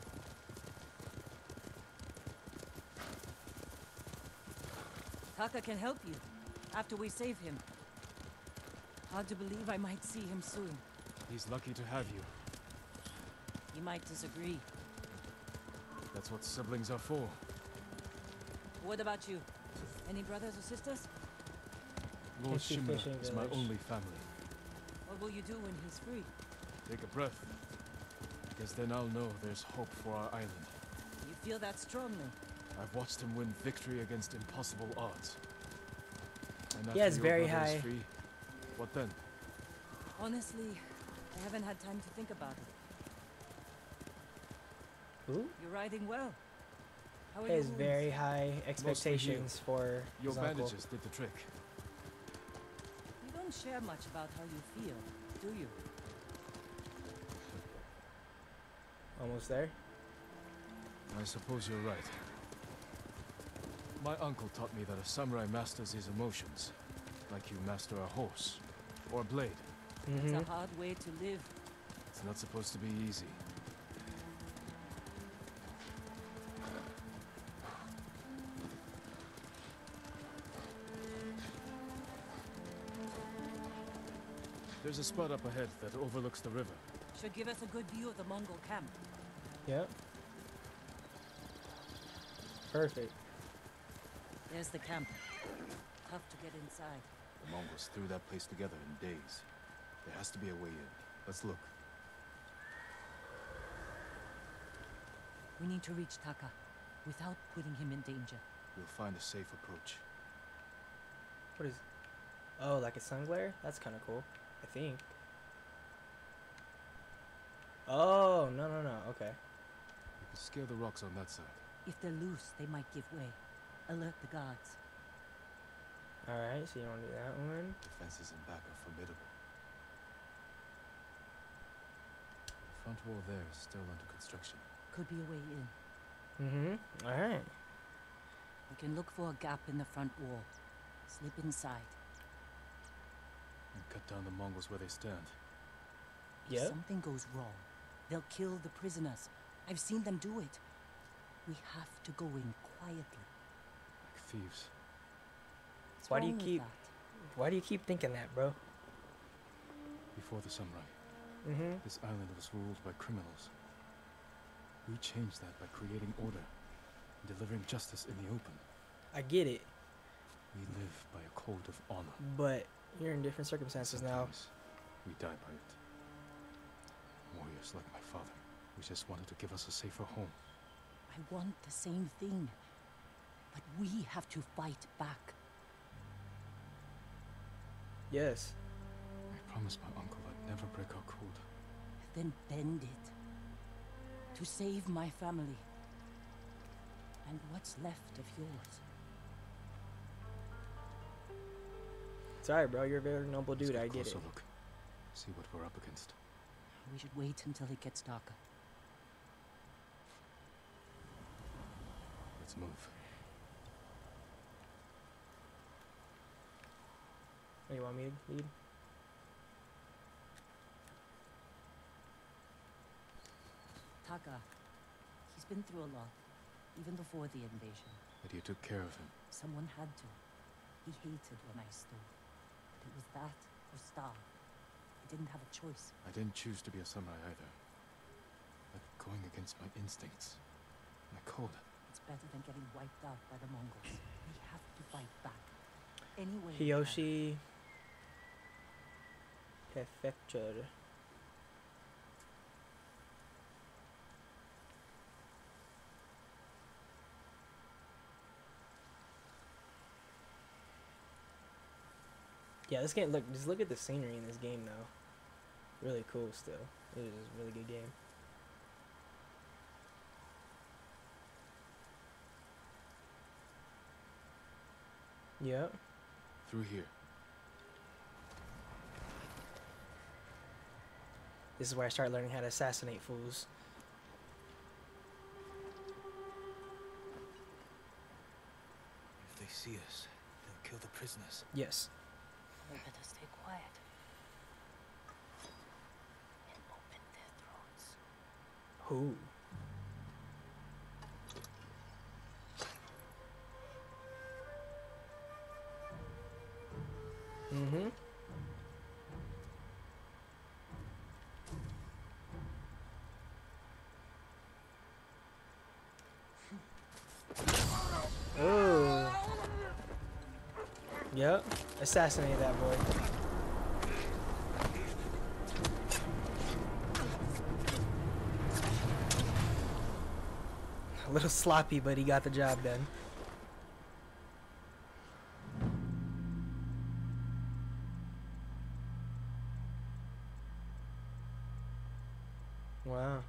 Taka can help you after we save him. Hard to believe I might see him soon. He's lucky to have you. He might disagree. That's what siblings are for. What about you? Any brothers or sisters? Lord Fishy Shimura fishing is my village. only family. What will you do when he's free? Take a breath. Because then I'll know there's hope for our island. You feel that strongly? I've watched him win victory against impossible odds. And He has after your very brother is high- free, what then? Honestly, I haven't had time to think about it. Ooh. You're riding well. How are He has your very wounds? high expectations for Your his uncle. bandages did the trick. You don't share much about how you feel, do you? Almost there. I suppose you're right. My uncle taught me that a samurai masters his emotions, like you master a horse or a blade. It's Mm-hmm. a hard way to live. It's not supposed to be easy. There's a spot up ahead that overlooks the river. Should give us a good view of the Mongol camp. Yep. Perfect. There's the camp. Tough to get inside. The Mongols threw that place together in days. There has to be a way in. Let's look. We need to reach Taka without putting him in danger. We'll find a safe approach. What is... Oh, like a sun glare? That's kind of cool. I think. Oh, no, no, no. Okay. We can scale the rocks on that side. If they're loose, they might give way. Alert the guards. Alright, so you want to do that one? The fences in back are formidable. The front wall there is still under construction. Could be a way in. Mm-hmm. Alright. We can look for a gap in the front wall. Slip inside. And cut down the Mongols where they stand. If Yep. something goes wrong, they'll kill the prisoners. I've seen them do it. We have to go in quietly. Like thieves. What's Why do you wrong with keep- that? Why do you keep thinking that, bro? Before the samurai, Mm-hmm. this island was ruled by criminals. We changed that by creating order and delivering justice in the open. I get it, We live by a code of honor. but you're in different circumstances now. Sometimes we die by it. Warriors like my father, who just wanted to give us a safer home. I want the same thing. But we have to fight back. Yes. I promised my uncle I'd never break our code. Then bend it. To save my family. And what's left of yours. It's alright, bro. You're a very noble dude. Let's I get a get it. closer look. See what we're up against. We should wait until it gets darker. Let's move. Oh, you want me to lead? Taka, he's been through a lot, even before the invasion. But you took care of him. Someone had to. He hated when I stole. But it was that or starve. I didn't have a choice. I didn't choose to be a samurai either. But going against my instincts, my code. It's better than getting wiped out by the Mongols. We have to fight back. Anyway. Hiyoshi Prefecture. Yeah, this game, look, just look at the scenery in this game though. Really cool still. It is a really good game. Yep. Through here. This is where I start learning how to assassinate fools. If they see us, they'll kill the prisoners. Yes. We better stay quiet. And open their throats. Who? Mm-hmm. Oh. Yep. Assassinate that boy. A little sloppy, but he got the job done. Wow.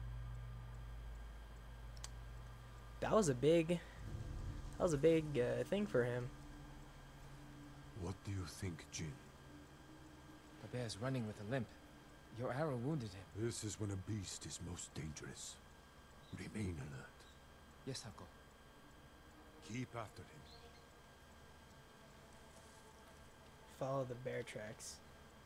That was a big, that was a big uh, thing for him. What do you think, Jin? The bear's running with a limp. Your arrow wounded him. This is when a beast is most dangerous. Remain alert. Yes, uncle. Keep after him. Follow the bear tracks.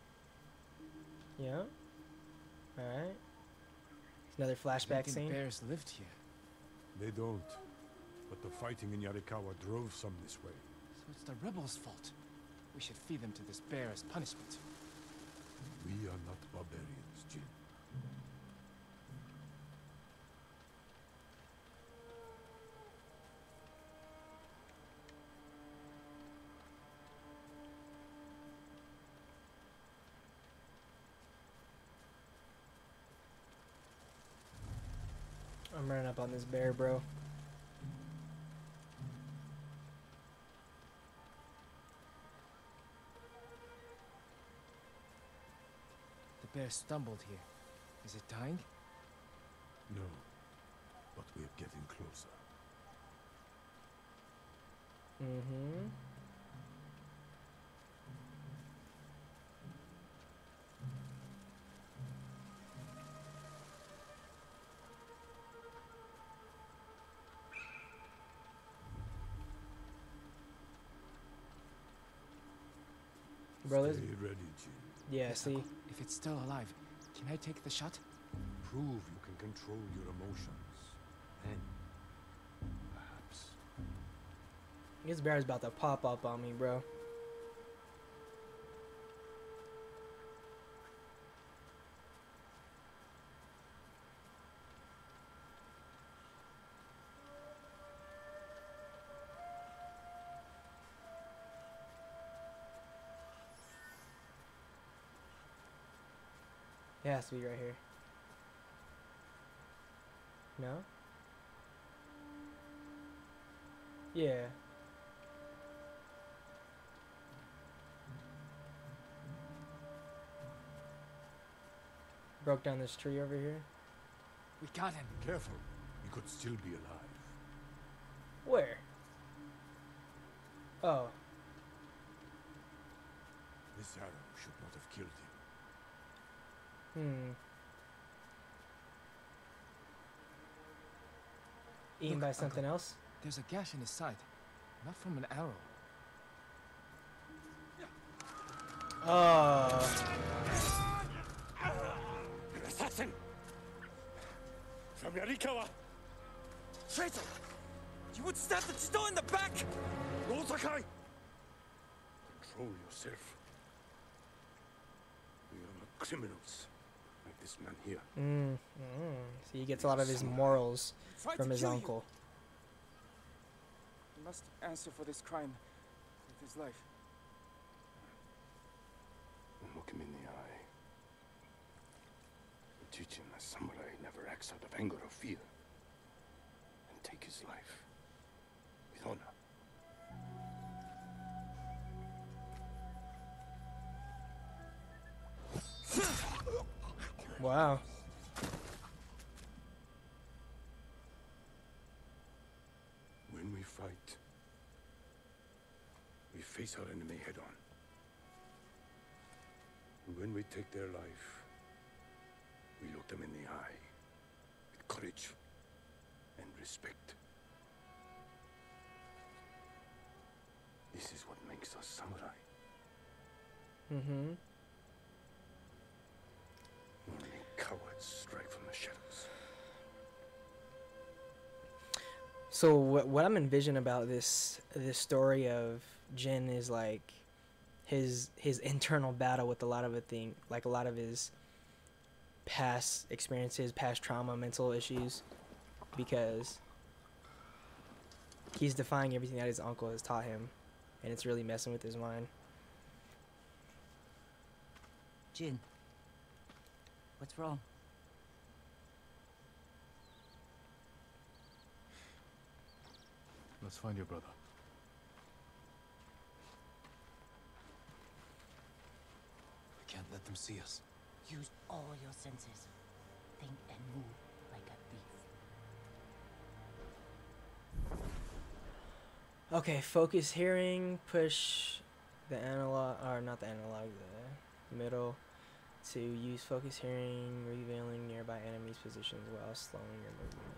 Yeah. Alright. Another flashback Think scene. bears lived here. They don't. But the fighting in Yarikawa drove some this way. So it's the rebels' fault. We should feed them to this bear as punishment. We are not barbarians, Jin. I'm running up on this bear, bro. The bear stumbled here. Is it dying? No, but we are getting closer. Mm-hmm. Bro, Stay this- ready, Jin. yeah, Yes, see? Uncle. If it's still alive, can I take the shot? Prove you can control your emotions. Then, perhaps. This bear's about to pop up on me, bro. It has to be right here. No? Yeah. Broke down this tree over here. We got him. Careful, he could still be alive. Where? Oh. This arrow should not have killed him. Hmm. Eaten Look, by Uncle. something else? There's a gash in his side. Not from an arrow. Oh. An assassin! From Yarikawa! Traitor! You would stab the Chido in the back! Jin Sakai! Control yourself. We are not criminals, like this man here. Mm. Mm. So he gets a lot of his morals Tried from to his kill you. uncle. He must answer for this crime with his life. And look him in the eye. And teach him a samurai never acts out of anger or fear. And take his life with honor. Wow. When we fight, we face our enemy head on. And when we take their life, we look them in the eye with courage and respect. This is what makes us samurai. Mm-hmm. Only cowards strike from the shadows. So what what I'm envisioning about this this story of Jin is like his his internal battle with a lot of a thing, like a lot of his past experiences, past trauma, mental issues, because he's defying everything that his uncle has taught him, and it's really messing with his mind. Jin, what's wrong? Let's find your brother. We can't let them see us. Use all your senses. Think and move like a thief. Okay, focus hearing, push the analog, or not the analog, the middle, to use focus hearing, revealing nearby enemies' positions while slowing your movement.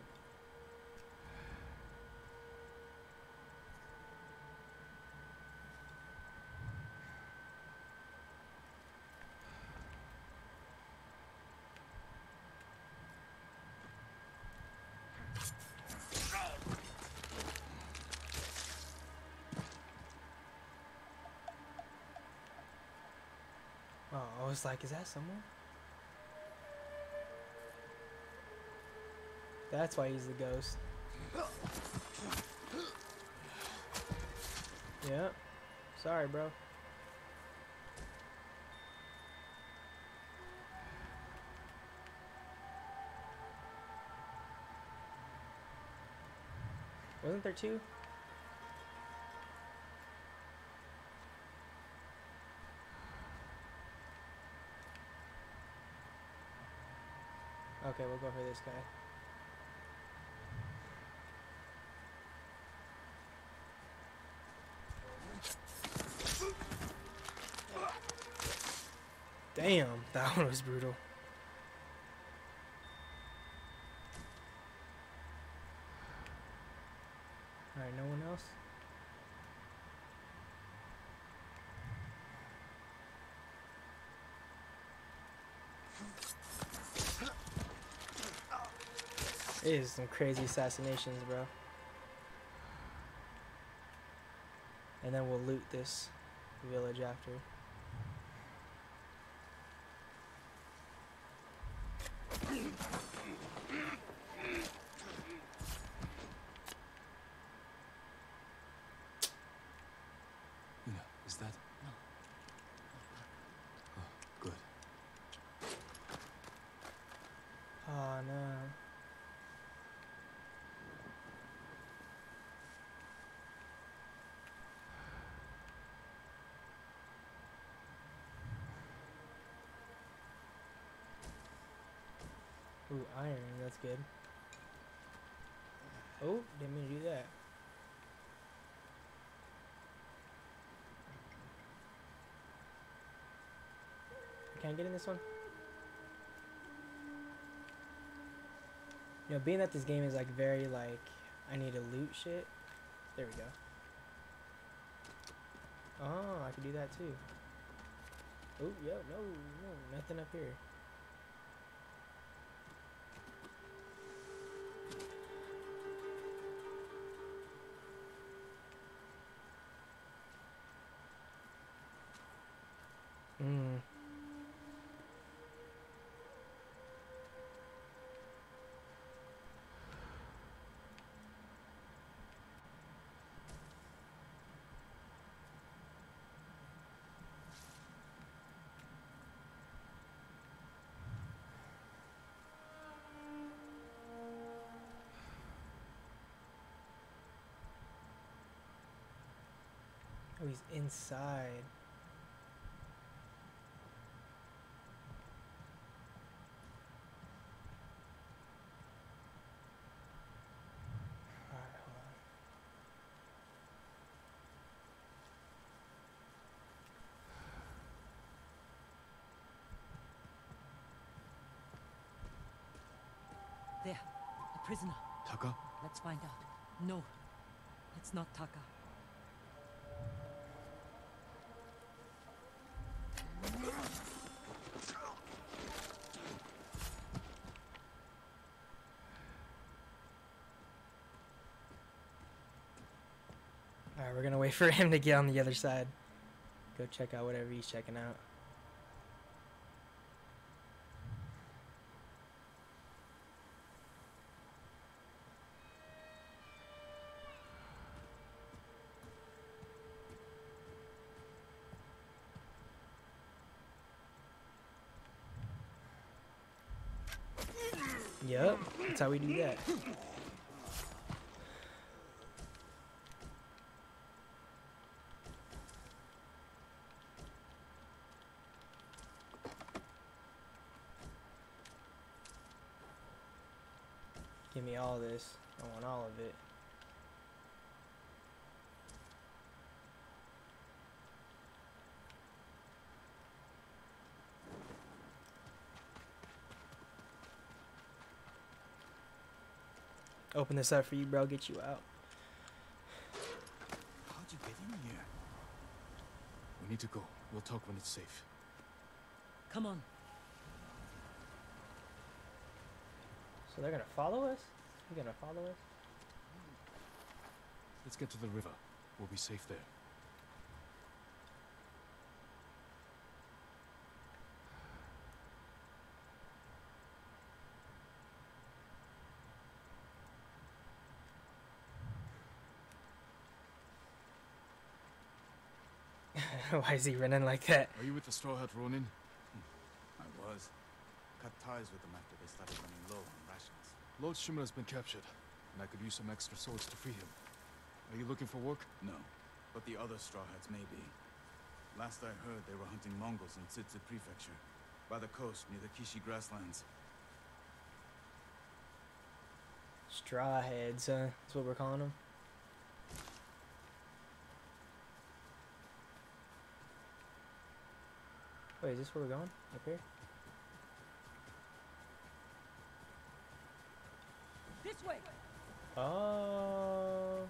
Oh, I was like, is that someone? That's why he's the ghost. Yep. Sorry, bro. Wasn't there two? Okay, we'll go for this guy. Damn, that one was brutal. Alright, no one else? It is some crazy assassinations, bro. And then we'll loot this village after. Una, is that? No. Oh, good. Oh no. Ooh, iron, that's good. Oh, didn't mean to do that. Can I get in this one? You know, being that this game is like very like, I need to loot shit. There we go. Oh, I can do that too. Oh, yo, no, no, nothing up here. Hmm. Oh, he's inside. Alright, hold on. There, a prisoner. Taka? Let's find out. No, it's not Taka. Alright, we're gonna wait for him to get on the other side. Go check out whatever he's checking out. Yep, that's how we do that. Give me all this. I want all of it. Open this up for you, bro. Get you out. How'd you get in here? We need to go. We'll talk when it's safe. Come on. So they're gonna follow us? They're gonna follow us? Let's get to the river. We'll be safe there. Why is he running like that? Are you with the Straw Hat Ronin? I was. Cut ties with them after they started running low on rations. Lord Shimura's been captured, and I could use some extra swords to free him. Are you looking for work? No, but the other Straw Hats may be. Last I heard, they were hunting Mongols in Tsutsu Prefecture, by the coast near the Kishi grasslands. Straw heads, huh? That's what we're calling them. Wait, is this where we're going? Up here? This way! Oh.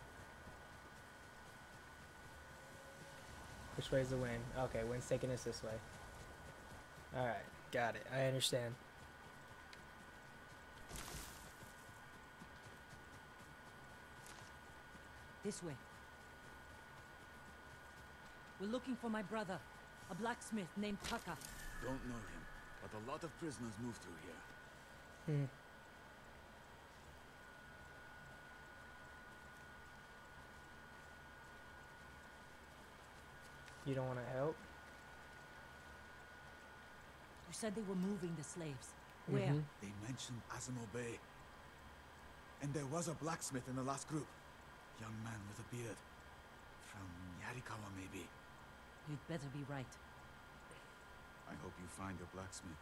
Which way is the wind? Okay, wind's taking us this way. Alright, got it. I understand. This way. We're looking for my brother, a blacksmith named Taka. Don't know him, but a lot of prisoners move through here. Hmm. You don't want to help? You said they were moving the slaves. Where? Mhm. They mentioned Azamo Bay. And there was a blacksmith in the last group. Young man with a beard. From Yarikawa, maybe. You'd better be right. I hope you find your blacksmith.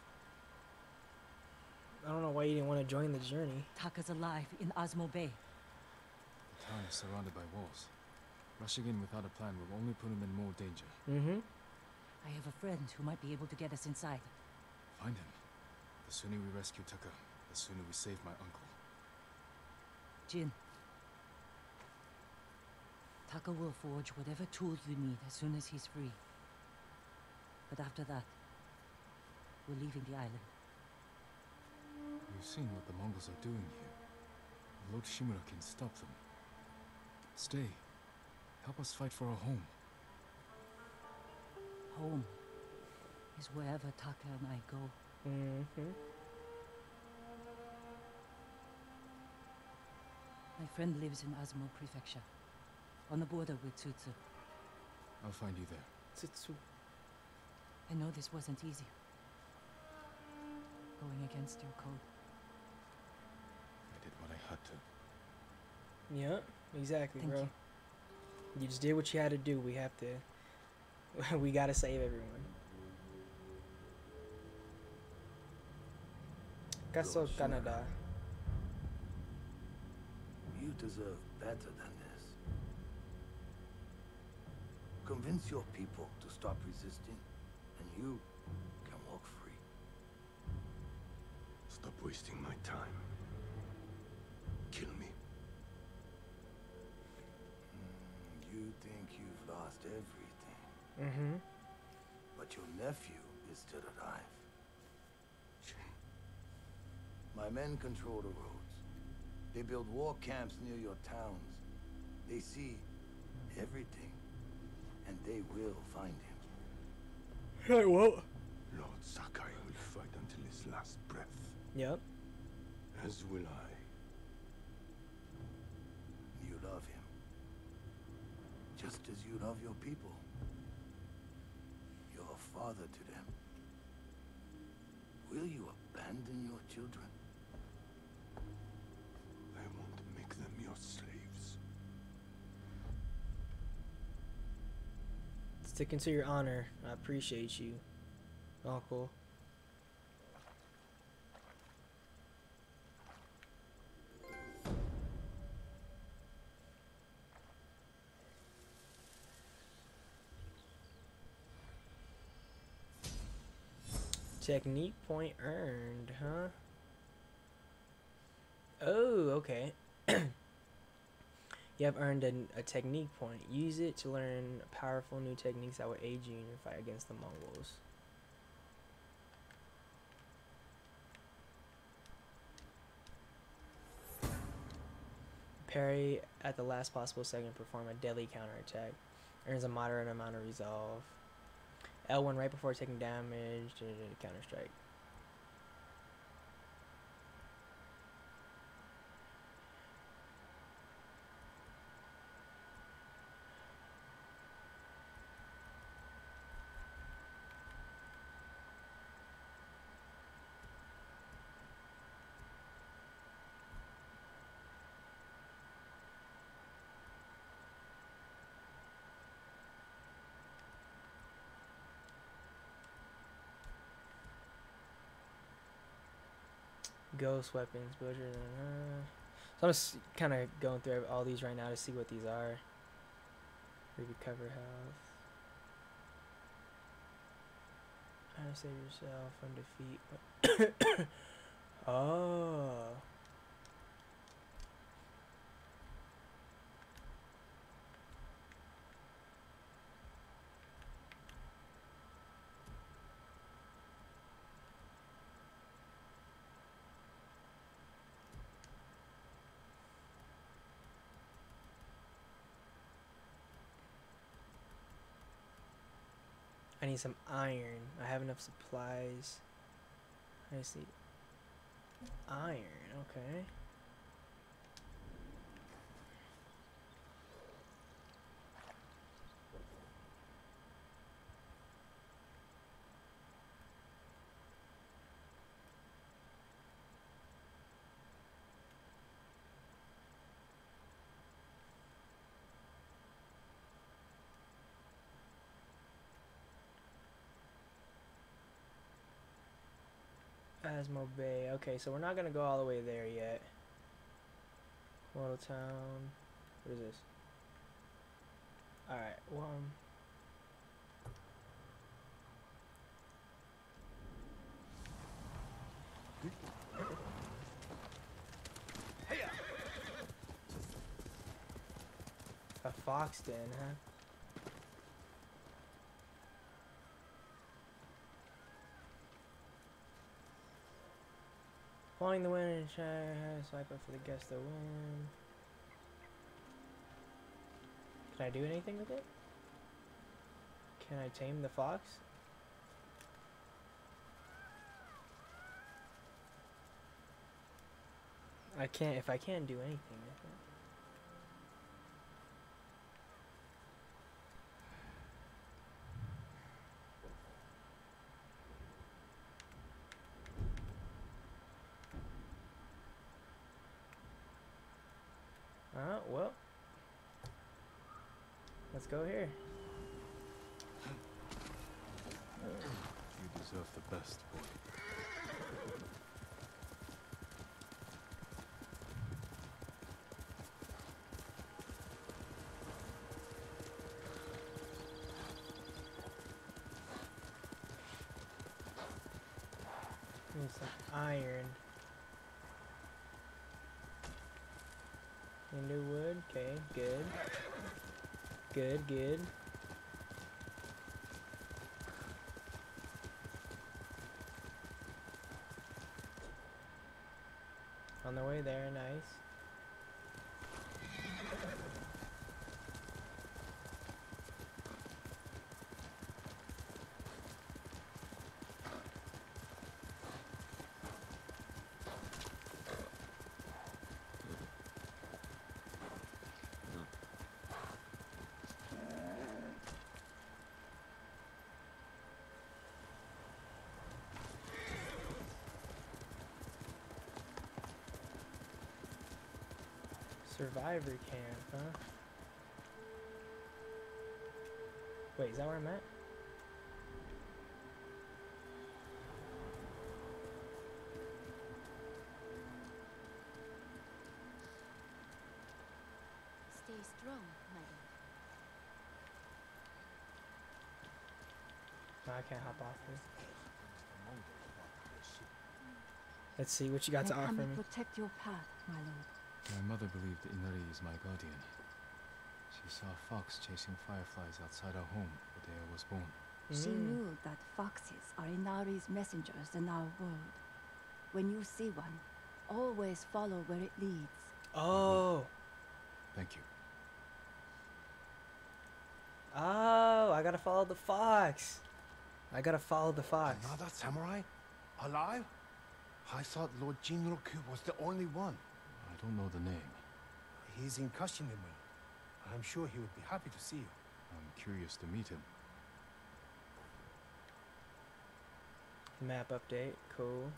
I don't know why you didn't want to join the journey. Taka's alive in Osmo Bay. The town is surrounded by walls. Rushing in without a plan will only put him in more danger. Mm-hmm. I have a friend who might be able to get us inside. Find him. The sooner we rescue Taka, the sooner we save my uncle. Jin. Taka will forge whatever tool you need as soon as he's free. But after that, we're leaving the island. You've seen what the Mongols are doing here. Lord Shimura can stop them. Stay. Help us fight for our home. Home is wherever Taka and I go. Mm-hmm. My friend lives in Azamo Prefecture, on the border with Tsutsu. I'll find you there. Tsutsu. I know this wasn't easy. Going against your code. I did what I had to. Yeah, exactly, Thank bro. you. You just did what you had to do. We have to... we gotta save everyone. Caso Lord Canada. You deserve better than this. Convince your people to stop resisting, and you can walk free. Stop wasting my time. Kill me. Mm, you think you've lost everything, Mm-hmm. but your nephew is still alive. My men control the roads. They build war camps near your towns. They see everything, and they will find him. Hey, what? Lord Sakai will fight until his last breath. Yep. As will I. You love him, just as you love your people. You're a father to them. Will you abandon your children? I won't make them your slaves. Sticking to your honor. I appreciate you, Uncle. Technique point earned, huh? Oh, okay. You have earned a, a technique point. Use it to learn powerful new techniques that will aid you in your fight against the Mongols. Parry at the last possible second, perform a deadly counterattack. Earns a moderate amount of resolve. L one right before taking damage, counter strike. Ghost weapons, butcher. Uh, so I'm just kind of going through all these right now to see what these are. Recover health. How to save yourself from defeat. Oh. I need some iron. I have enough supplies. I just need iron. Okay. Asmo Bay. Okay, so we're not gonna go all the way there yet. Mortal Town. What is this? Alright, well, um, a fox den, huh? Following the wind and share, swipe up for the guest to win. Can I do anything with it? Can I tame the fox? I can't, if I can't do anything with it. Uh, well, let's go here. You deserve the best, boy. Need some iron. New wood, okay, good. Good, good. On the way there, nice. Survivor camp, huh? Wait, is that where I'm at? Stay strong, madam. No, I can't hop off here. Let's see what you got to Let offer me me. protect your path, my lord. My mother believed Inari is my guardian. She saw a fox chasing fireflies outside our home the day I was born. She Mm. knew that foxes are Inari's messengers in our world. When you see one, always follow where it leads. Oh, Thank you. oh, I gotta follow the fox. I gotta follow the fox. Another samurai? Alive? I thought Lord Jinroku was the only one. I don't know the name. He's in Kashinemu. I'm sure he would be happy to see you. I'm curious to meet him. Map update, cool.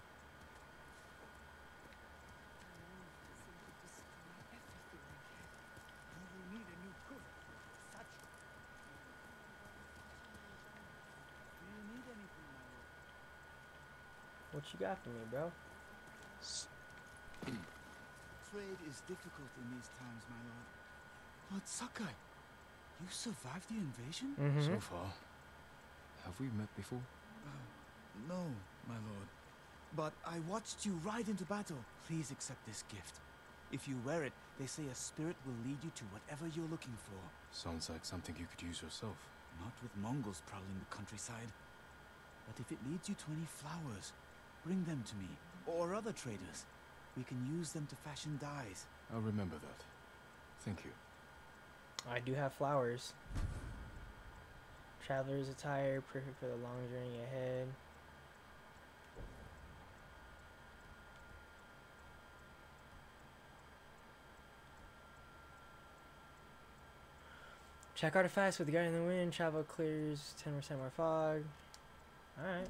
What you got for me, bro? Trade is difficult in these times, my lord. Lord Sakai, you survived the invasion? Mm-hmm. So far. Have we met before? Uh, no, my lord. But I watched you ride into battle. Please accept this gift. If you wear it, they say a spirit will lead you to whatever you're looking for. Sounds like something you could use yourself. Not with Mongols prowling the countryside. But if it leads you to any flowers, bring them to me, or other traders. We can use them to fashion dyes. I'll remember that. Thank you. I do have flowers. Traveler's attire, perfect for the long journey ahead. Check artifacts with the guy in the wind. Travel clears ten percent more fog. Alright.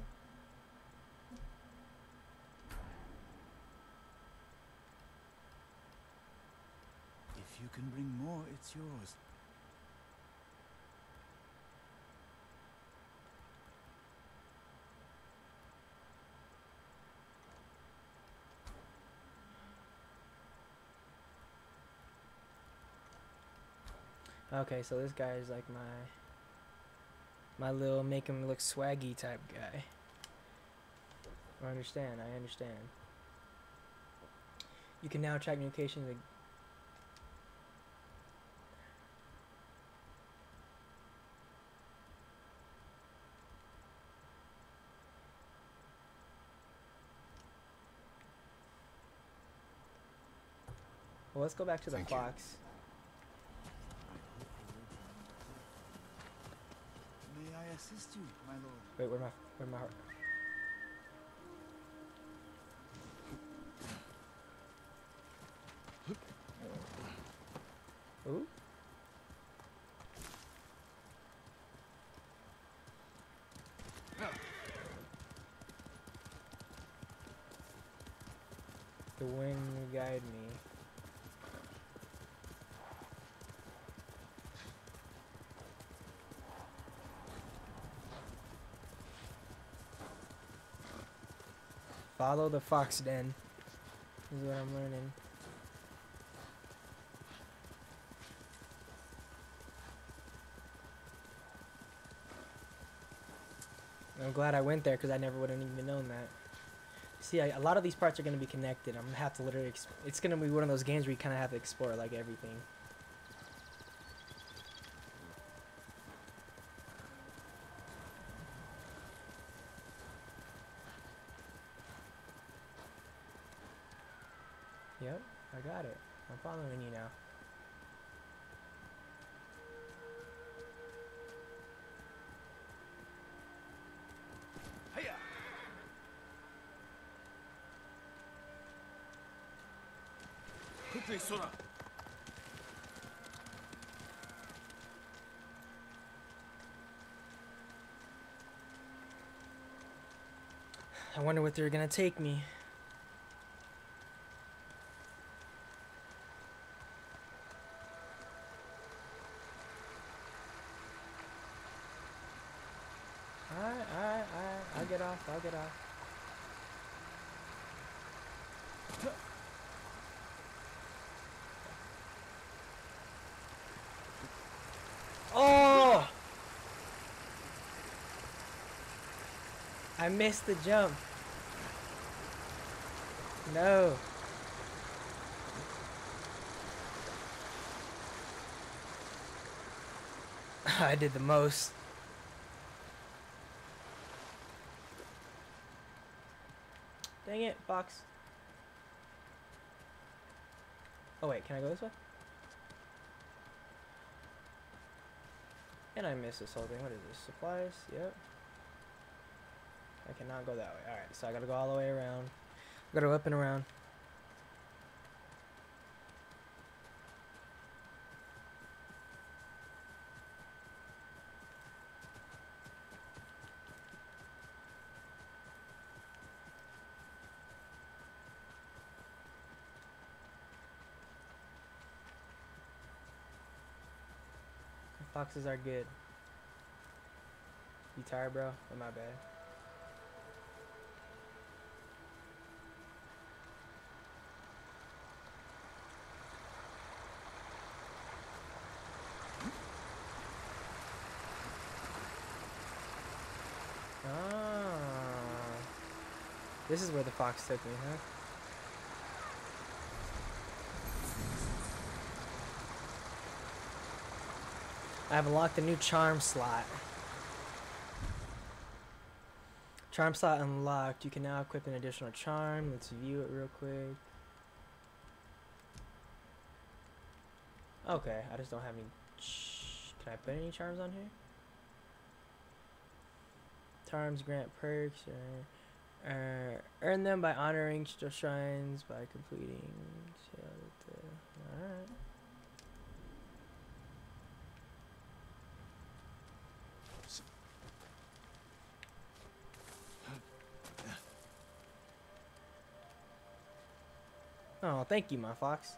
If you can bring more, it's yours. Okay, so this guy is like my my little make him look swaggy type guy. I understand, I understand. You can now track locations. Well, let's go back to the Thank you. fox. May I assist you, my lord? Wait, where my where my heart? Ooh. The wind will guide me. Follow the fox den. This is what I'm learning. I'm glad I went there because I never would have even known that. See, I, a lot of these parts are going to be connected. I'm going to have to literally... Exp it's going to be one of those games where you kind of have to explore, like, everything. Yep, I got it. I'm following you now. Quickly, Sora! I wonder what they're gonna take me. Alright, alright, alright. I'll get off, I'll get off. Oh! I missed the jump. No. I did the most. Dang it, box. Oh wait, can I go this way? And I missed this whole thing. What is this? Supplies? Yep. I cannot go that way. Alright, so I gotta go all the way around. I gotta go up and around. Foxes are good. You tired, bro? Oh, my bad. This is where the fox took me, huh? I have unlocked a new charm slot. Charm slot unlocked. You can now equip an additional charm. Let's view it real quick. Okay, I just don't have any. Can I put any charms on here? Charms grant perks. Or, uh, earn them by honoring shrines by completing. Alright. Oh, thank you, my fox.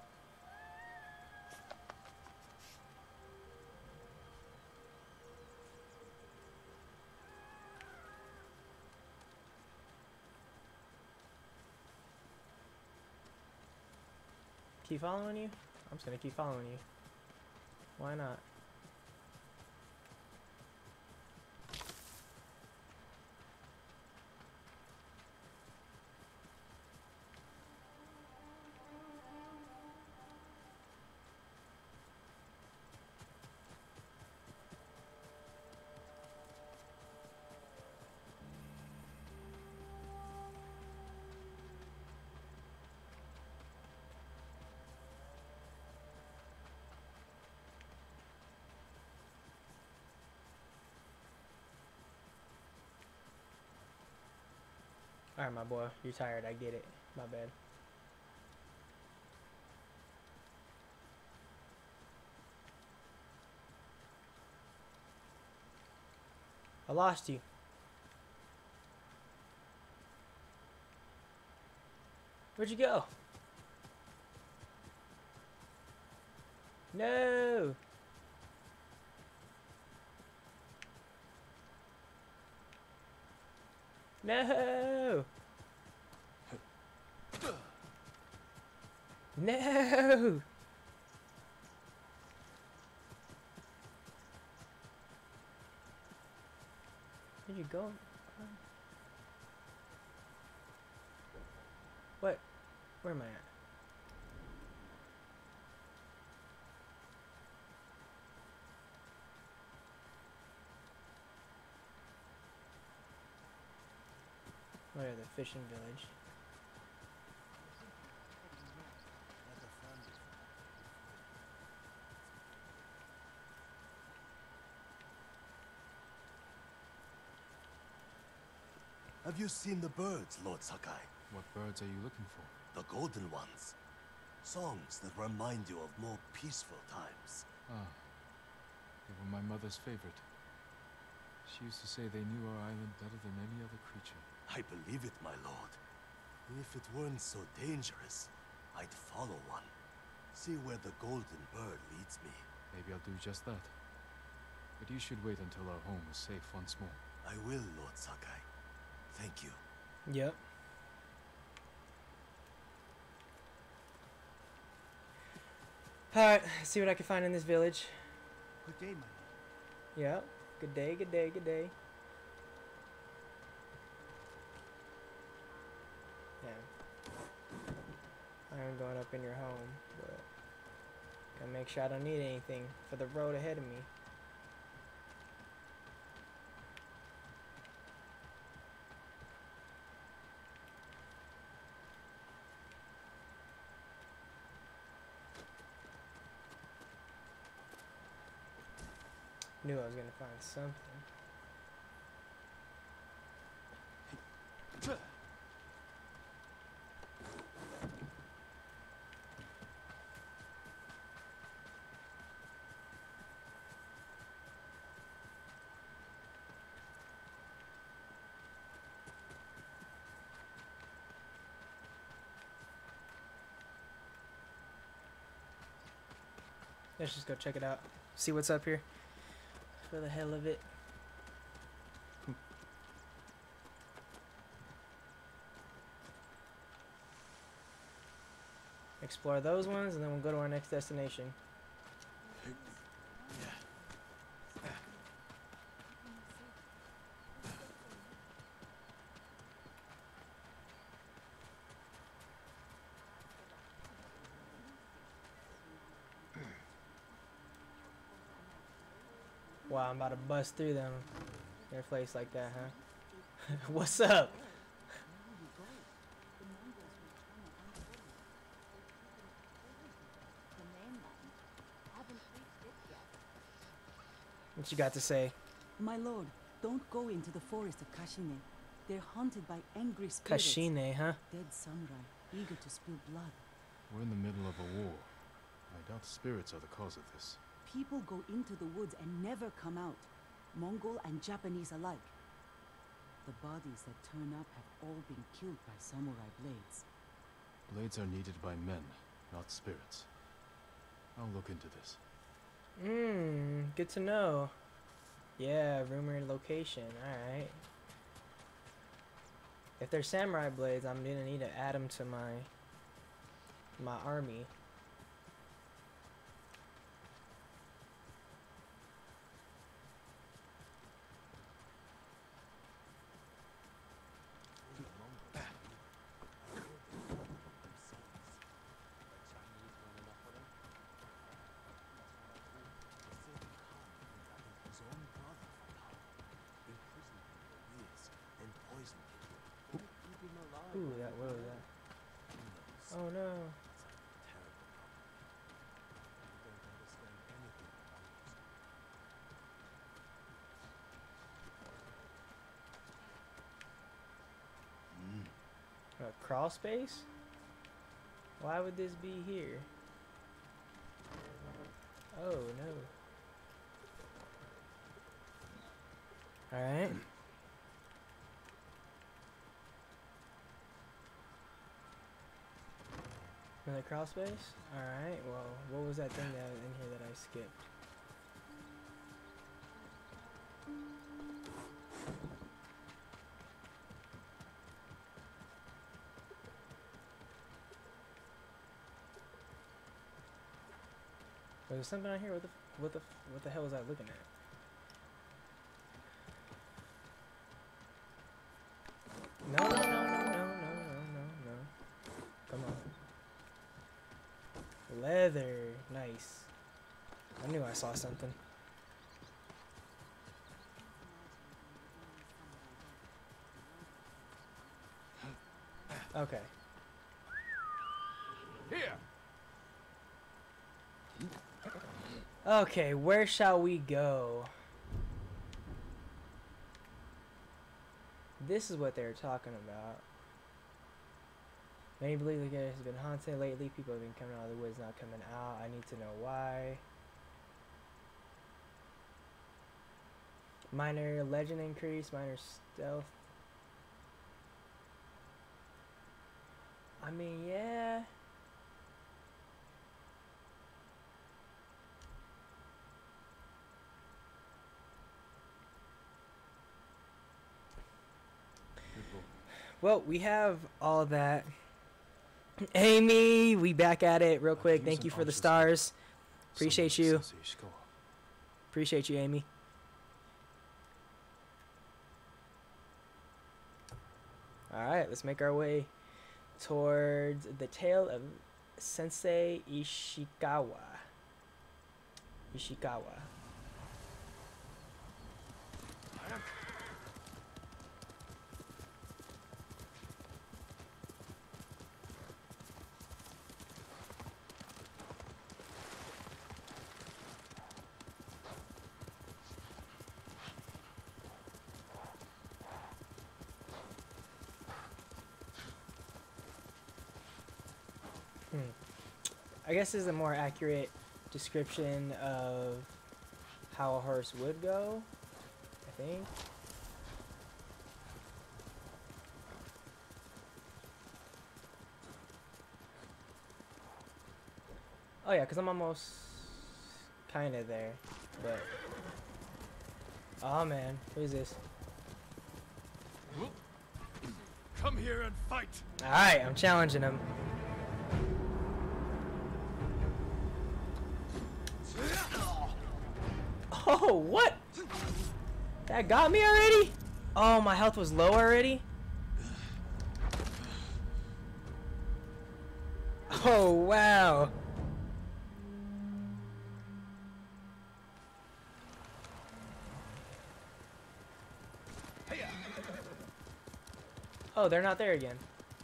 Keep following you? I'm just gonna keep following you. Why not? Alright, my boy. You're tired. I get it. My bad. I lost you. Where'd you go? No! No! No! Where'd you go? What? Where am I at? Oh yeah, the fishing village. Have you seen the birds, Lord Sakai? What birds are you looking for? The golden ones. Songs that remind you of more peaceful times. Ah, they were my mother's favorite. She used to say they knew our island better than any other creature. I believe it, my lord. If it weren't so dangerous, I'd follow one. See where the golden bird leads me. Maybe I'll do just that. But you should wait until our home is safe once more. I will, Lord Sakai. Thank you. Yep. Alright, see what I can find in this village. Good day, my lord. Yep. Good day, good day, good day. Yeah. I am going up in your home, but gotta make sure I don't need anything for the road ahead of me. Knew I was gonna find something. Let's just go check it out. See what's up here. For the hell of it. Explore those ones and then we'll go to our next destination. Wow, I'm about to bust through them. Their place like that, huh? What's up? What you got to say? My lord, don't go into the forest of Kashine. They're haunted by angry spirits. Kashine, huh? Dead samurai, eager to spill blood. We're in the middle of a war. I doubt spirits are the cause of this. People go into the woods and never come out. Mongol and Japanese alike. The bodies that turn up have all been killed by samurai blades. Blades are needed by men, not spirits. I'll look into this. Mmm, good to know. Yeah, rumored location. Alright. If they're samurai blades, I'm gonna need to add them to my my army. Ooh, that what was that? Oh no. A crawl space? Why would this be here? Oh no. Alright. Another crawl space? Alright, well, what was that thing that was in here that I skipped? Was there something out here? What the, what the, what the hell was I looking at? No, no, no, no, no, no, no, no, no. Come on. Leather. Nice. I knew I saw something. Okay. Here. Okay, where shall we go? This is what they're talking about. Many believe the game has been haunted lately. People have been coming out of the woods, not coming out. I need to know why. Minor legend increase, minor stealth. I mean, yeah. Well, we have all that. Amy, we back at it real quick. Thank you for the stars. Appreciate you. Appreciate you, Amy. Alright, let's make our way towards the tale of Sensei Ishikawa. Ishikawa. I guess this is a more accurate description of how a horse would go, I think. Oh yeah, because I'm almost kind of there, but... Oh man, who is this? Come here and fight! Alright, I'm challenging him. Oh, what? That got me already? Oh, my health was low already? Oh, wow. Oh, they're not there again.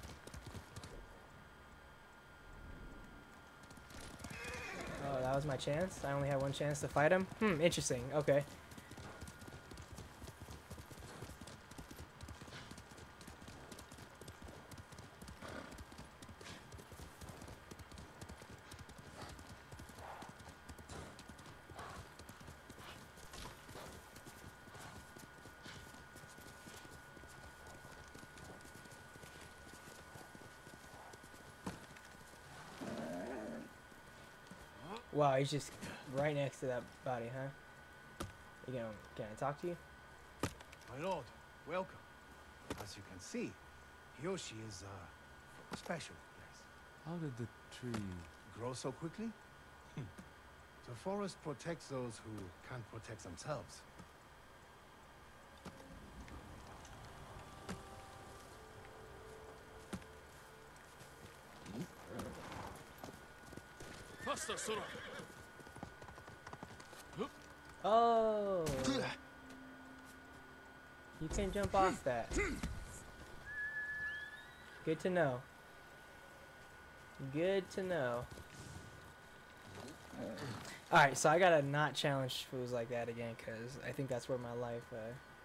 Oh, that was my chance? I only had one chance to fight him? Hmm, interesting. Okay. Wow, he's just right next to that body, huh? You gonna, can I talk to you? My lord, welcome. As you can see, Hiyoshi is uh, special place. How did the tree Grow so quickly? The forest protects those who can't protect themselves. Faster, Sora. Oh! You can jump off that. Good to know. Good to know. Alright, so I gotta not challenge fools like that again, because I think that's where my life, uh...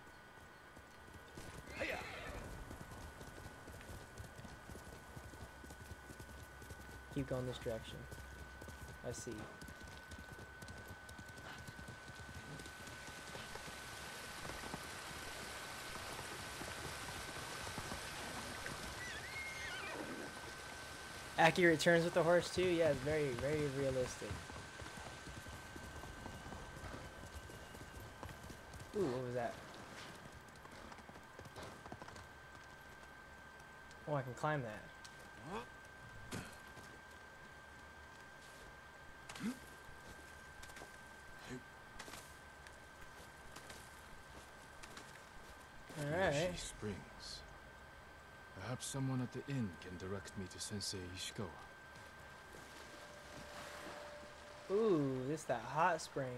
keep going this direction. I see. Accurate turns with the horse too? Yeah, it's very, very realistic. Ooh, what was that? Oh, I can climb that. Alright. Springs. Perhaps someone at the inn can direct me to Sensei Ishikawa. Ooh, this that hot spring.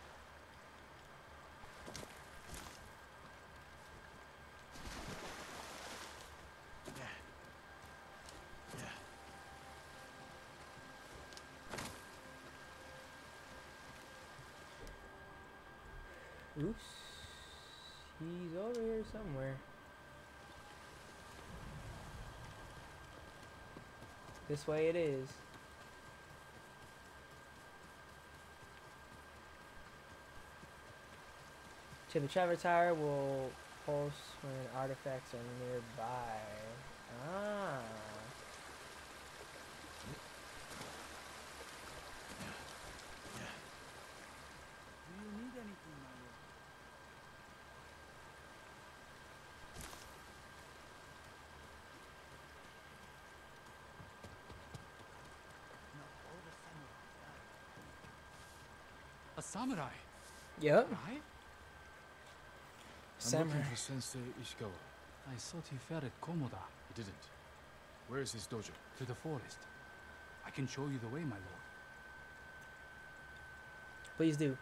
Oops. He's over here somewhere. This way it is. To the Trevor Tower will pulse when artifacts are nearby. Ah. Do you need anything, my lord? A samurai. Yep. Right? I'm Samurai. looking for Sensei Ishikawa. I thought he fell at Komoda. He didn't. Where is his dojo? To the forest. I can show you the way, my lord. Please do.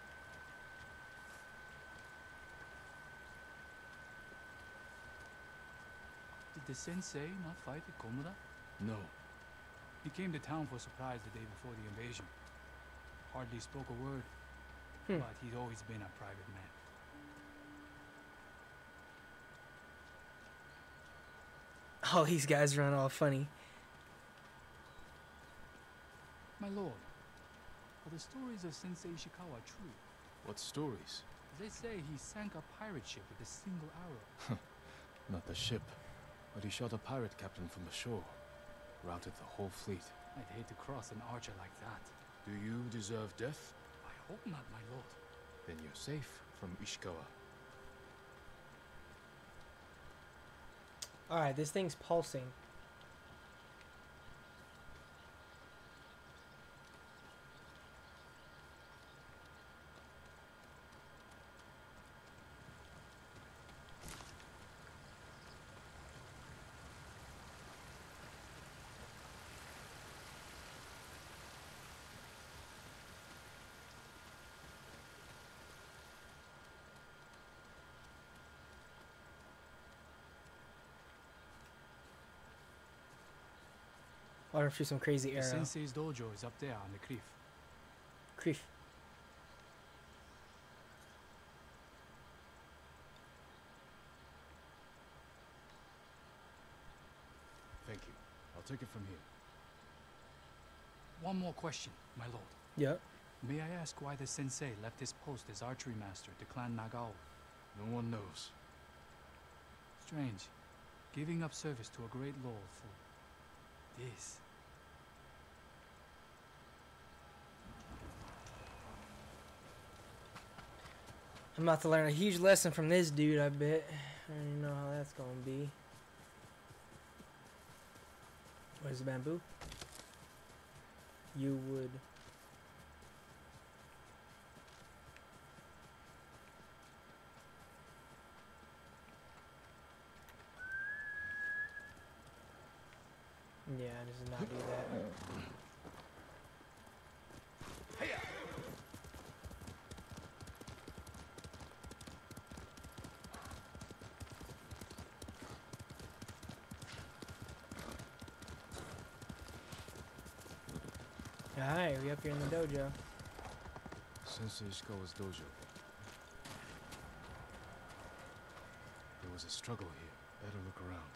Did the sensei not fight at Komoda? No. He came to town for a surprise the day before the invasion. Hardly spoke a word, Hmm. but he's always been a private man. All these guys run all funny. My lord, are the stories of Sensei Ishikawa true? What stories? They say he sank a pirate ship with a single arrow. Not the ship, but he shot a pirate captain from the shore. Routed the whole fleet. I'd hate to cross an archer like that. Do you deserve death? I hope not, my lord. Then you're safe from Ishikawa. Alright, this thing's pulsing. I'll shoot some crazy The arrow. sensei's dojo is up there on the cliff. Cliff. Thank you. I'll take it from here. One more question, my lord. Yep. May I ask why the sensei left his post as archery master to Clan Nagao? No one knows. Strange. Giving up service to a great lord for this. I'm about to learn a huge lesson from this dude, I bet. I don't even know how that's gonna be. Where's the bamboo? You would. Yeah, this does not do that. Alright, we up here in the dojo. Sensei Ishikawa's dojo. There was a struggle here. Better look around.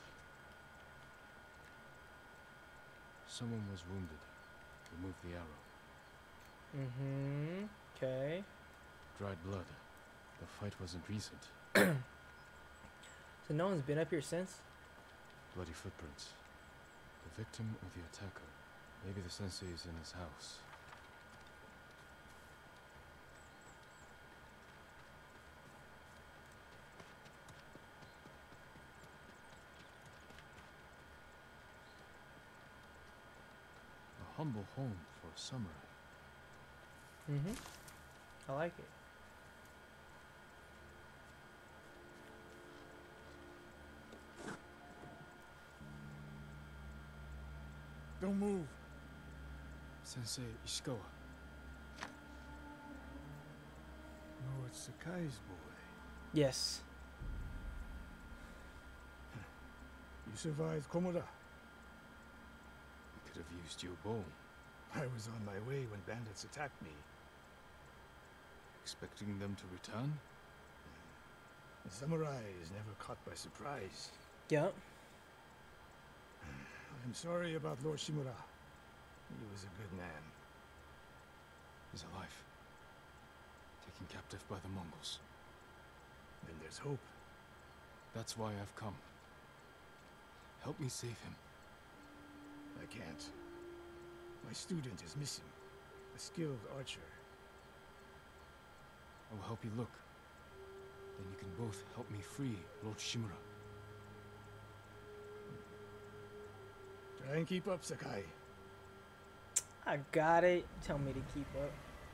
Someone was wounded. Remove the arrow. Mm-hmm. Okay. Dried blood. The fight wasn't recent. So no one's been up here since? Bloody footprints. The victim or the attacker. Maybe the sensei is in his house. A humble home for a samurai. Mm-hmm. I like it. Don't move. Sensei Ishikawa. Lord Sakai's boy. Yes. You survived Komoda. We could have used your bow. I was on my way when bandits attacked me. Expecting them to return? The samurai is never caught by surprise. Yep. I'm sorry about Lord Shimura. He was a good man. He's alive. Taken captive by the Mongols. Then there's hope. That's why I've come. Help me save him. I can't. My student is missing. A skilled archer. I will help you look. Then you can both help me free Lord Shimura. Try and keep up, Sakai. I got it. Tell me to keep up.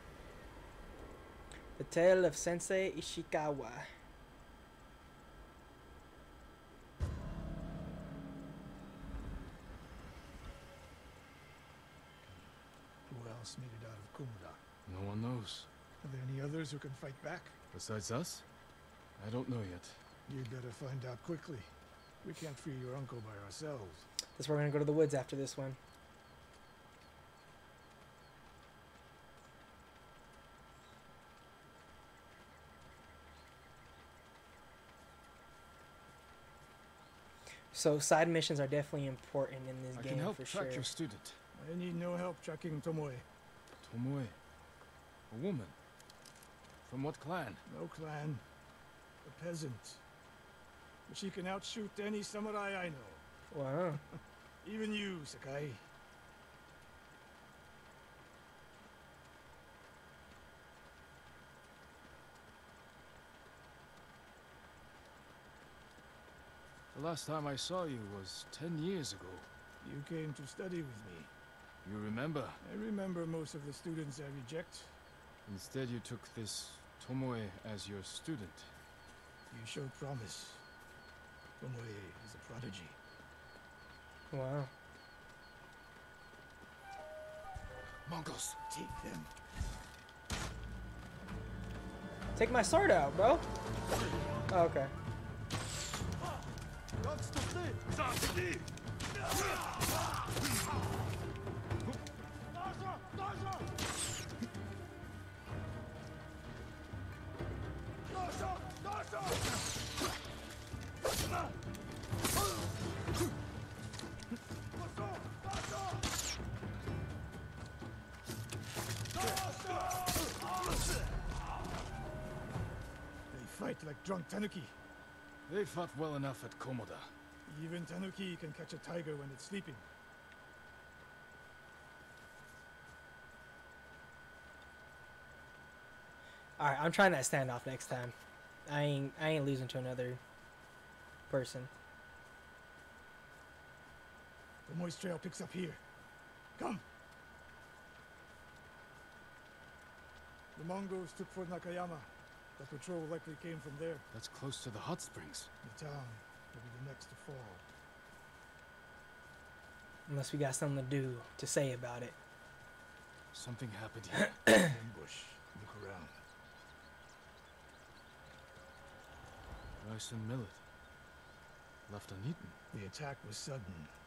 The Tale of Sensei Ishikawa. Who else made it out of Komoda? No one knows. Are there any others who can fight back? Besides us? I don't know yet. You'd better find out quickly. We can't free your uncle by ourselves. That's where we're gonna go to the woods after this one. So side missions are definitely important in this I game can help for track sure. your student. I need no help tracking Tomoe. Tomoe. A woman. From what clan? No clan. A peasant. But she can outshoot any samurai I know. Wow. Even you, Sakai. The last time I saw you was ten years ago. You came to study with me. You remember? I remember most of the students I reject. Instead you took this Tomoe as your student. You showed promise. Tomoe is a prodigy. Wow. Mongols! Take them. Take my sword out, bro. Oh, okay. Fight like drunk tanuki. They fought well enough at Komoda. Even tanuki can catch a tiger when it's sleeping. Alright, I'm trying that standoff next time. I ain't I ain't losing to another person. The moist trail picks up here. Come! The Mongols took Fort Nakayama. The patrol likely came from there. That's close to the hot springs. The town will be the next to fall. Unless we got something to do to say about it. Something happened here. Ambush. Look around. Rice and millet. Left uneaten. The attack was sudden.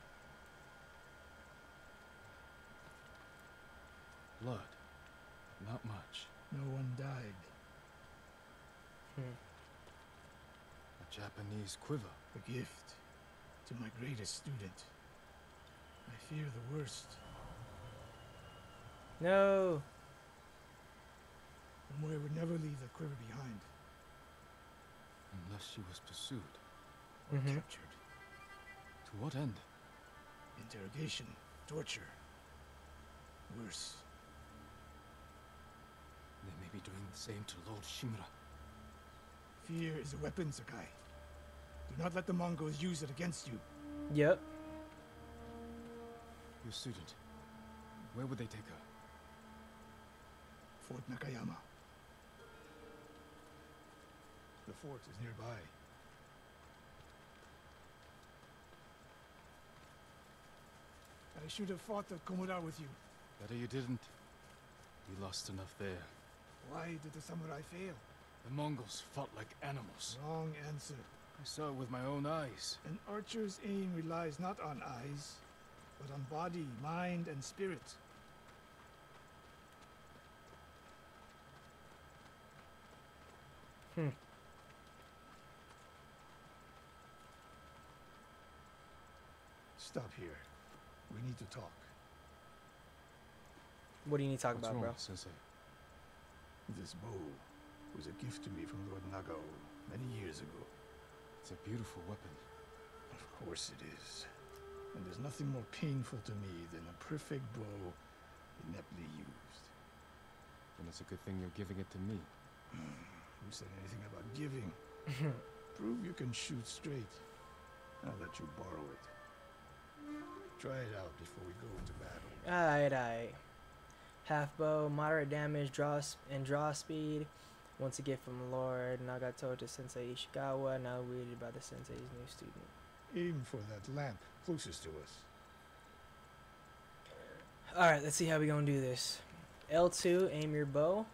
Blood. Not much. No one died. Hmm. A Japanese quiver. A gift to my greatest student. I fear the worst. No. Omoe would never leave that quiver behind. Unless she was pursued. Or Mm-hmm. captured. To what end? Interrogation. Torture. Worse. They may be doing the same to Lord Shimura. Fear is a weapon, Sakai. Do not let the Mongols use it against you. Yep. Your student. Where would they take her? Fort Nakayama. The fort is nearby. I should have fought at Komoda with you. Better you didn't. We lost enough there. Why did the samurai fail? The Mongols fought like animals. Wrong answer. I saw it with my own eyes. An archer's aim relies not on eyes, but on body, mind, and spirit. Hmm. Stop here. We need to talk. What do you need to talk What's about, wrong, bro? Sensei? This bow was a gift to me from Lord Nagao many years ago. It's a beautiful weapon. Of course it is. And there's nothing more painful to me than a perfect bow ineptly used. And it's a good thing you're giving it to me. Who said anything about giving? Prove you can shoot straight. I'll let you borrow it. Try it out before we go into battle. Alright, alright. Half bow, moderate damage, draw sp and draw speed. Once a gift from Lord Nagato to Sensei Ishikawa, now wielded by the Sensei's new student. Aim for that lamp closest to us. Alright, let's see how we gonna do this. L two, aim your bow.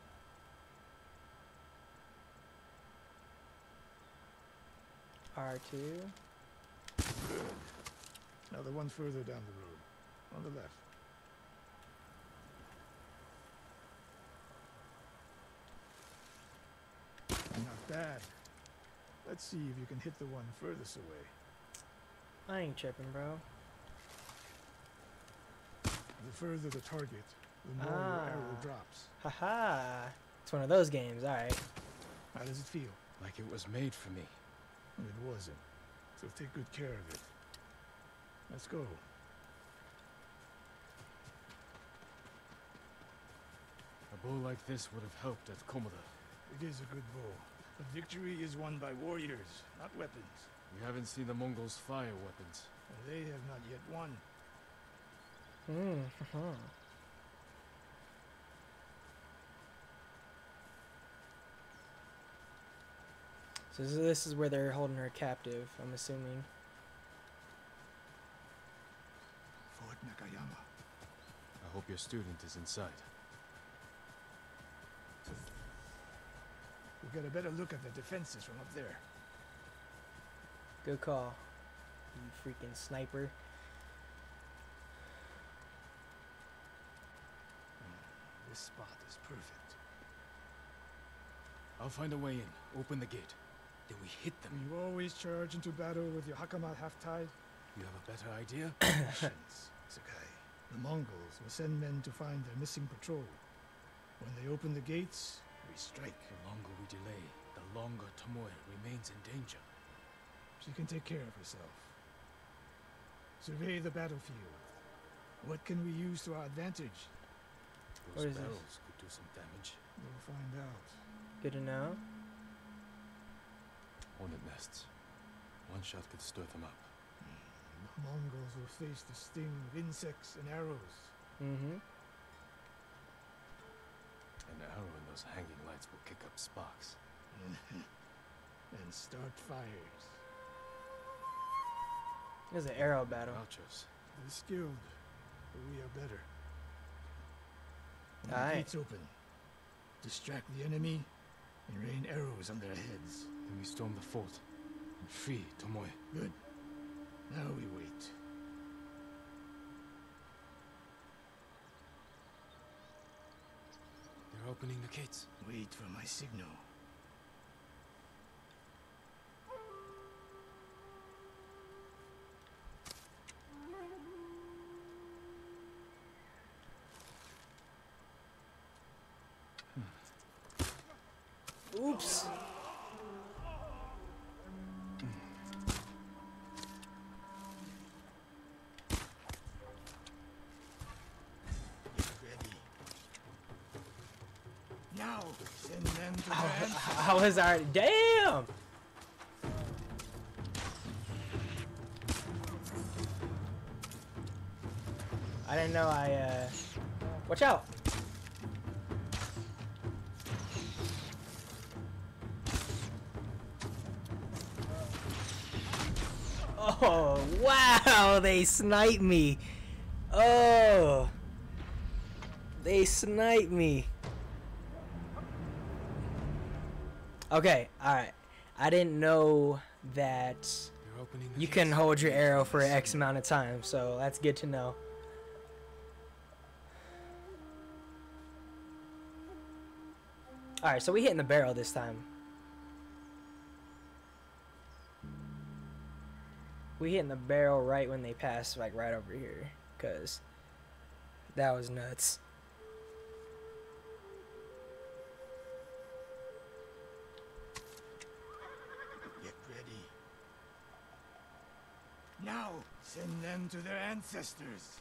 R two. Good. Now the one further down the road. On the left. Not bad. Let's see if you can hit the one furthest away. I ain't tripping, bro. The further the target, the more Ah. your arrow drops. Haha. It's one of those games, alright. How does it feel? Like it was made for me. It wasn't. So take good care of it. Let's go. A bow like this would have helped at Komoda. It is a good bow. But victory is won by warriors, not weapons. We haven't seen the Mongols fire weapons. And they have not yet won. Hmm. So this is- this is where they're holding her captive, I'm assuming. Fort Nakayama. I hope your student is inside. We'll get a better look at the defenses from up there. Good call. You freaking sniper. This spot is perfect. I'll find a way in. Open the gate. Then we hit them. You always charge into battle with your hakama half-tied? You have a better idea? Patience, Sakai. The Mongols will send men to find their missing patrol. When they open the gates, we strike. The longer we delay, the longer Tomoe remains in danger. She can take care of herself. Survey the battlefield. What can we use to our advantage? Those What is barrels this? could do some damage. We'll find out. Good to know. Hornet nests. One shot could stir them up. The Mongols will face the sting of insects and arrows. Mm-hmm. An arrow in those hanging lights will kick up sparks. And start fires. There's an arrow battle. Archers. They're skilled, but we are better. When Aye. the gates open, distract the enemy, and rain arrows on their heads. Then we storm the fort and free Tomoe. Good. Now we wait. They're opening the gates. Wait for my signal. Oops. Ready. Now, send them to How, their how was our damn? I didn't know I uh watch out. Oh wow, they sniped me. Oh, they sniped me. Okay, alright. I didn't know that They're opening the you gates. can hold your arrow for X amount of time, so that's good to know. Alright, so we hitting the barrel this time. We hitting the barrel right when they pass, like right over here, cause that was nuts. Get ready. Now, send them to their ancestors.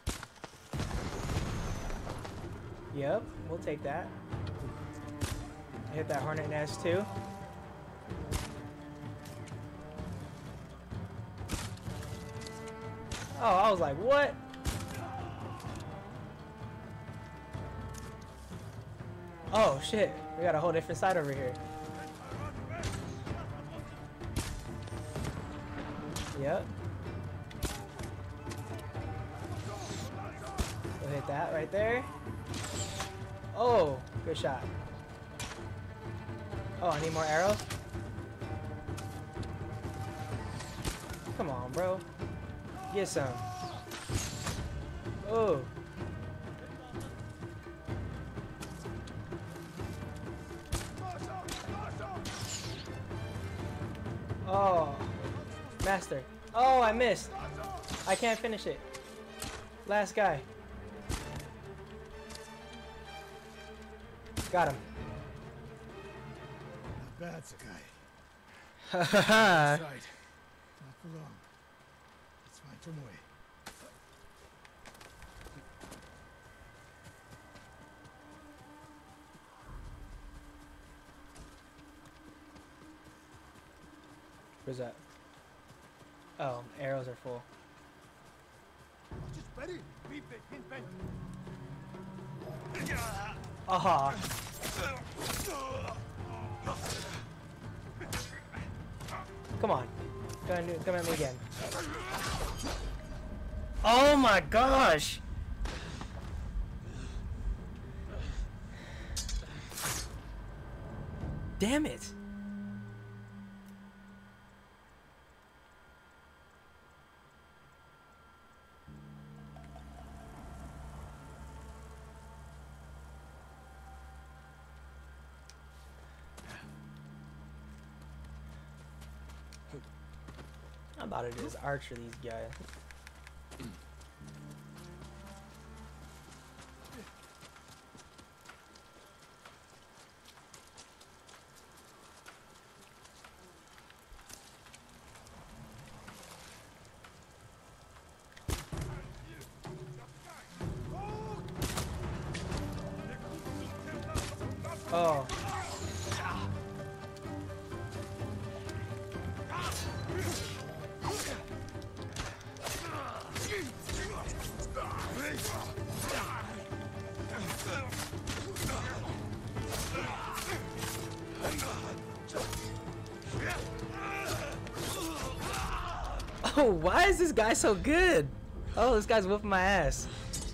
Yep, we'll take that. Hit that hornet nest too. Oh, I was like, what? Oh shit, we got a whole different side over here. Yep. We'll hit that right there. Oh, good shot. Oh, I need more arrows? Come on, bro. Get some. Oh. Oh. Master. Oh, I missed. I can't finish it. Last guy. Got him. Not bad, Sakai. Ha ha ha. Not for long. Let's find Tomoe. Where's that? Oh, arrows are full. Just ready. Beep it, pin bent. Aha. Come on. Go ahead and do- come at me again. Oh my gosh. Damn it. about to just archer these guys. Oh. Oh, why is this guy so good? Oh, this guy's whooping my ass.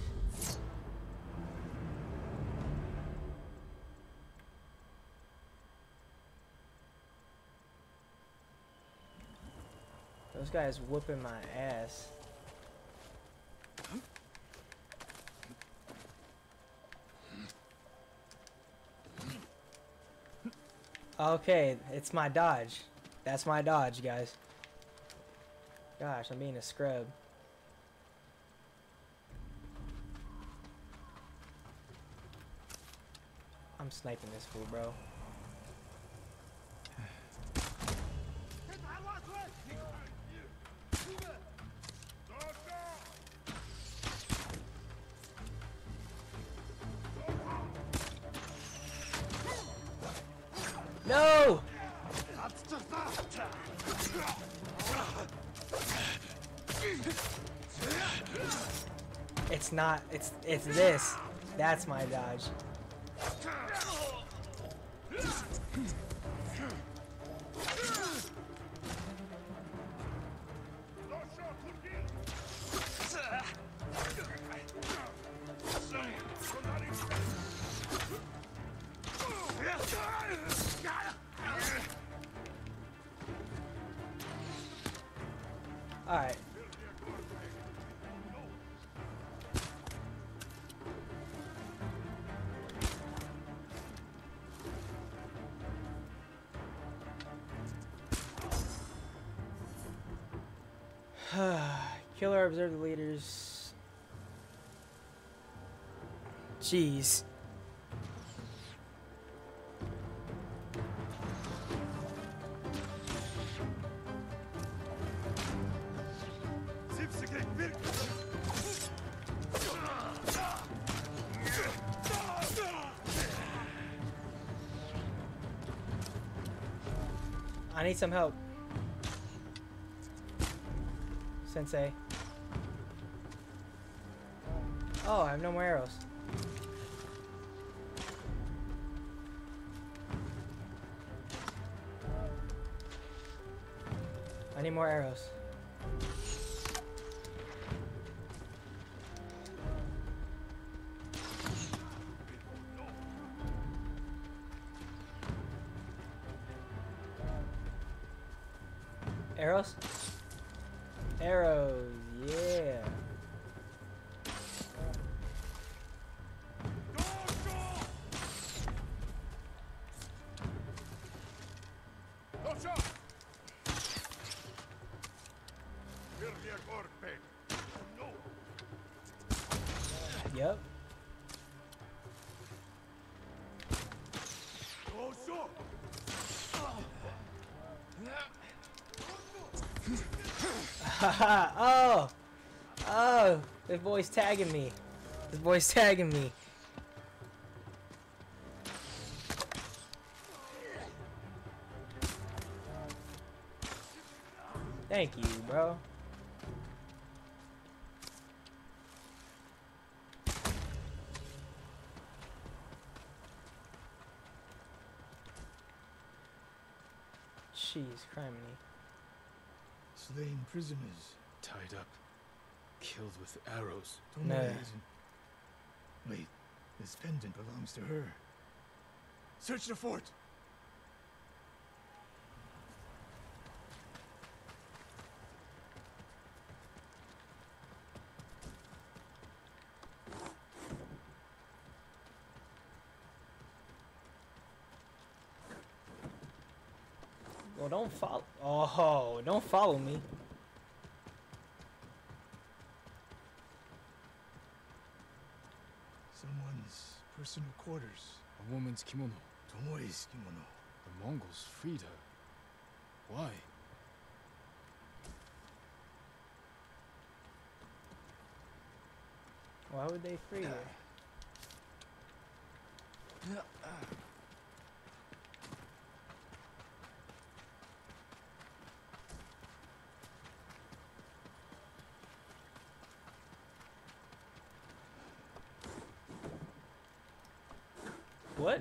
Those guys whooping my ass. Okay, it's my dodge. That's my dodge, guys. Gosh, I'm being a scrub. I'm sniping this fool, bro. No! It's not, it's, it's this. That's my dodge. Alright. Killer, observe the leaders. Jeez. I need some help. Sensei. Oh, I have no more arrows. I need more arrows. Arrows? Arrows, yeah. Yep. Oh! Oh! This boy's tagging me. This boy's tagging me. Thank you, bro. Jeez, criminy. Slain prisoners. Tied up. Killed with arrows. Don't No. know that isn't- Wait, this pendant belongs to her. Search the fort! Well, don't follow. Oh, don't follow me. Someone's personal quarters. A woman's kimono. Tomoe's kimono. The Mongols freed her. Why? Why would they free her? What?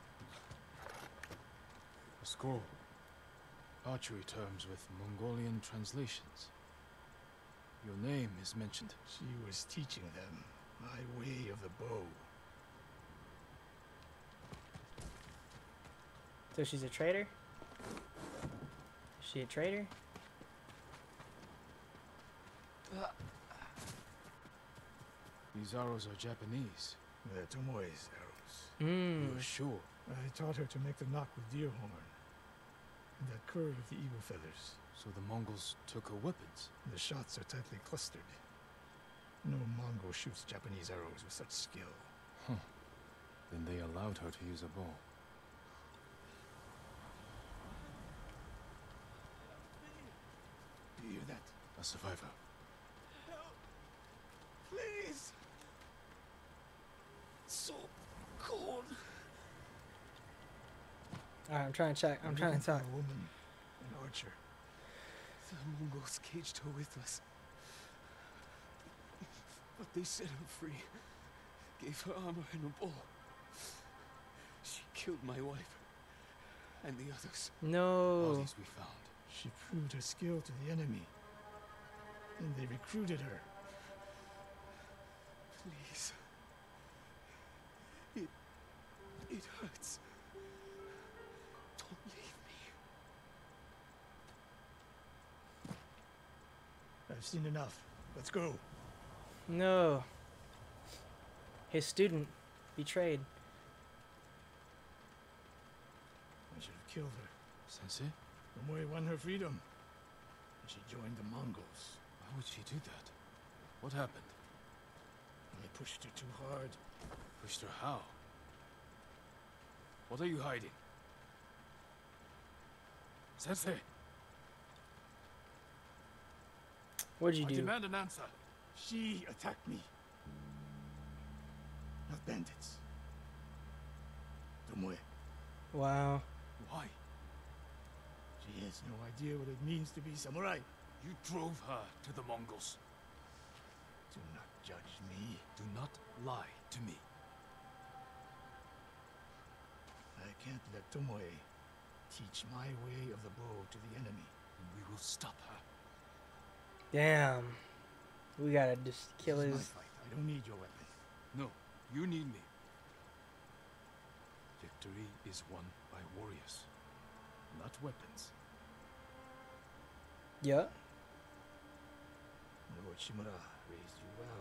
A scroll. Archery terms with Mongolian translations. Your name is mentioned. She was teaching them my way of the bow. So she's a traitor? Is she a traitor? These arrows are Japanese. They're Tomoe's arrows. Hmm. You're sure? I taught her to make the knock with deer horn. And that curve with the eagle feathers. So the Mongols took her weapons? The shots are tightly clustered. No Mongol shoots Japanese arrows with such skill. Huh. Then they allowed her to use a bow. Do you hear that? A survivor. Help! Please! It's so cold. Alright, I'm trying to check. I'm We're trying looking to for talk. A woman, an archer. The Mongols caged her with us. But they set her free. Gave her armor and a bow. She killed my wife. And the others. No. Bodies we found. She proved her skill to the enemy. And they recruited her. Please. It... it hurts. Don't leave me. I've seen enough. Let's go. No. His student betrayed. I should have killed her. Sensei? Tomoe won her freedom. And she joined the Mongols. Why would she do that? What happened? I pushed her too hard. Pushed her how? What are you hiding? Sensei! What'd you I do? demand an answer. She attacked me. Not bandits. Tomoe. Wow. Why? She has no idea what it means to be samurai. You drove her to the Mongols. Do not judge me. Do not lie to me. I can't let Tomoe teach my way of the bow to the enemy. And we will stop her. Damn. We gotta just kill This is his. my fight. I don't need your weapon. No, you need me. Victory is won by warriors, not weapons. Yeah. Lord Shimura raised you well.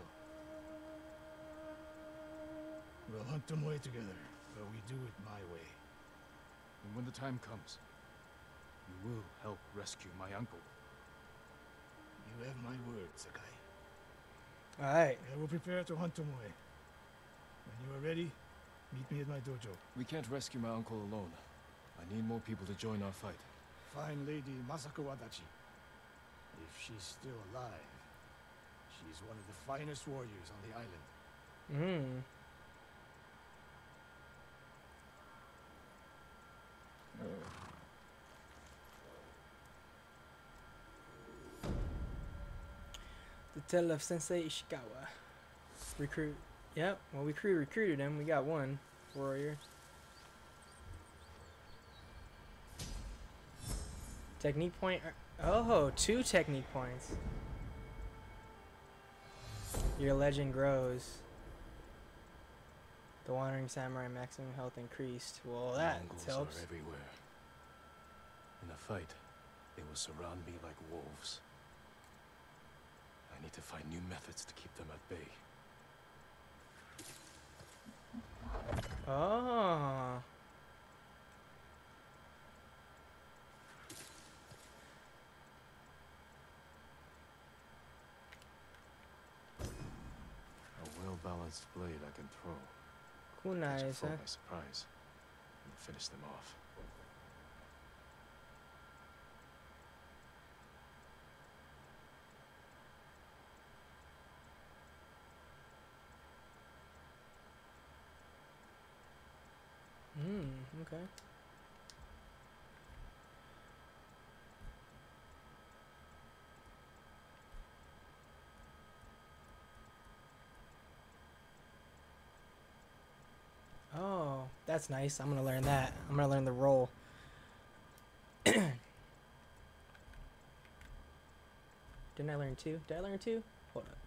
We'll hunt Tomoe together, but we do it my way. And when the time comes, you will help rescue my uncle. You have my word, Sakai. Alright. I will prepare to hunt Tomoe. When you are ready, meet me at my dojo. We can't rescue my uncle alone. I need more people to join our fight. Find Lady Masako Wadachi. If she's still alive, she's one of the finest warriors on the island. Hmm. The tale of Sensei Ishikawa. Recruit. Yep. Well, we crew recruited him. We got one warrior. Technique point. Oh, two technique points. Your legend grows. The wandering samurai maximum health increased. Well, that Mongols helps. are everywhere. In a fight, they will surround me like wolves. I need to find new methods to keep them at bay. Oh. A well-balanced balanced blade I can throw. Kunai, Catch a huh? foe by surprise and finish them off. Hmm, okay. Oh, that's nice. I'm gonna learn that. I'm gonna learn the roll. Didn't I learn two? Did I learn two? Hold up.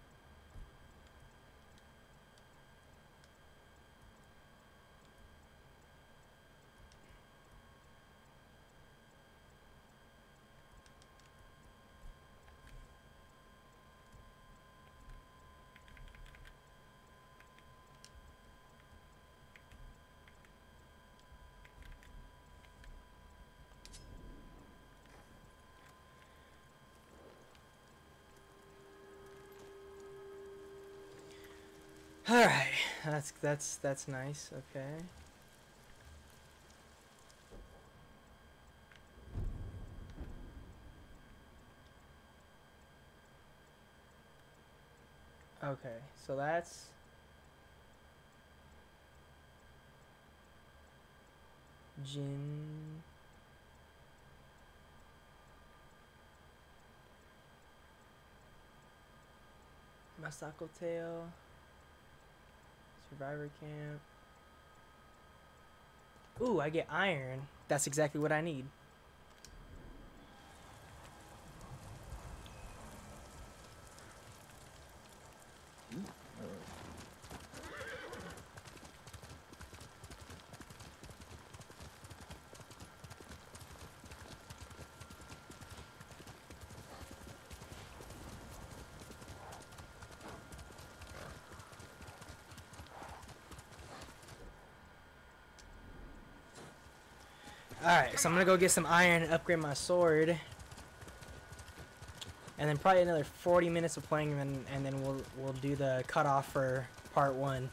All right, that's that's that's nice. Okay. Okay, so that's Jin. Masako Tail. Survivor Camp. Ooh, I get iron. That's exactly what I need. Alright, so I'm gonna go get some iron and upgrade my sword. And then probably another forty minutes of playing, and then, and then we'll we'll do the cutoff for part one.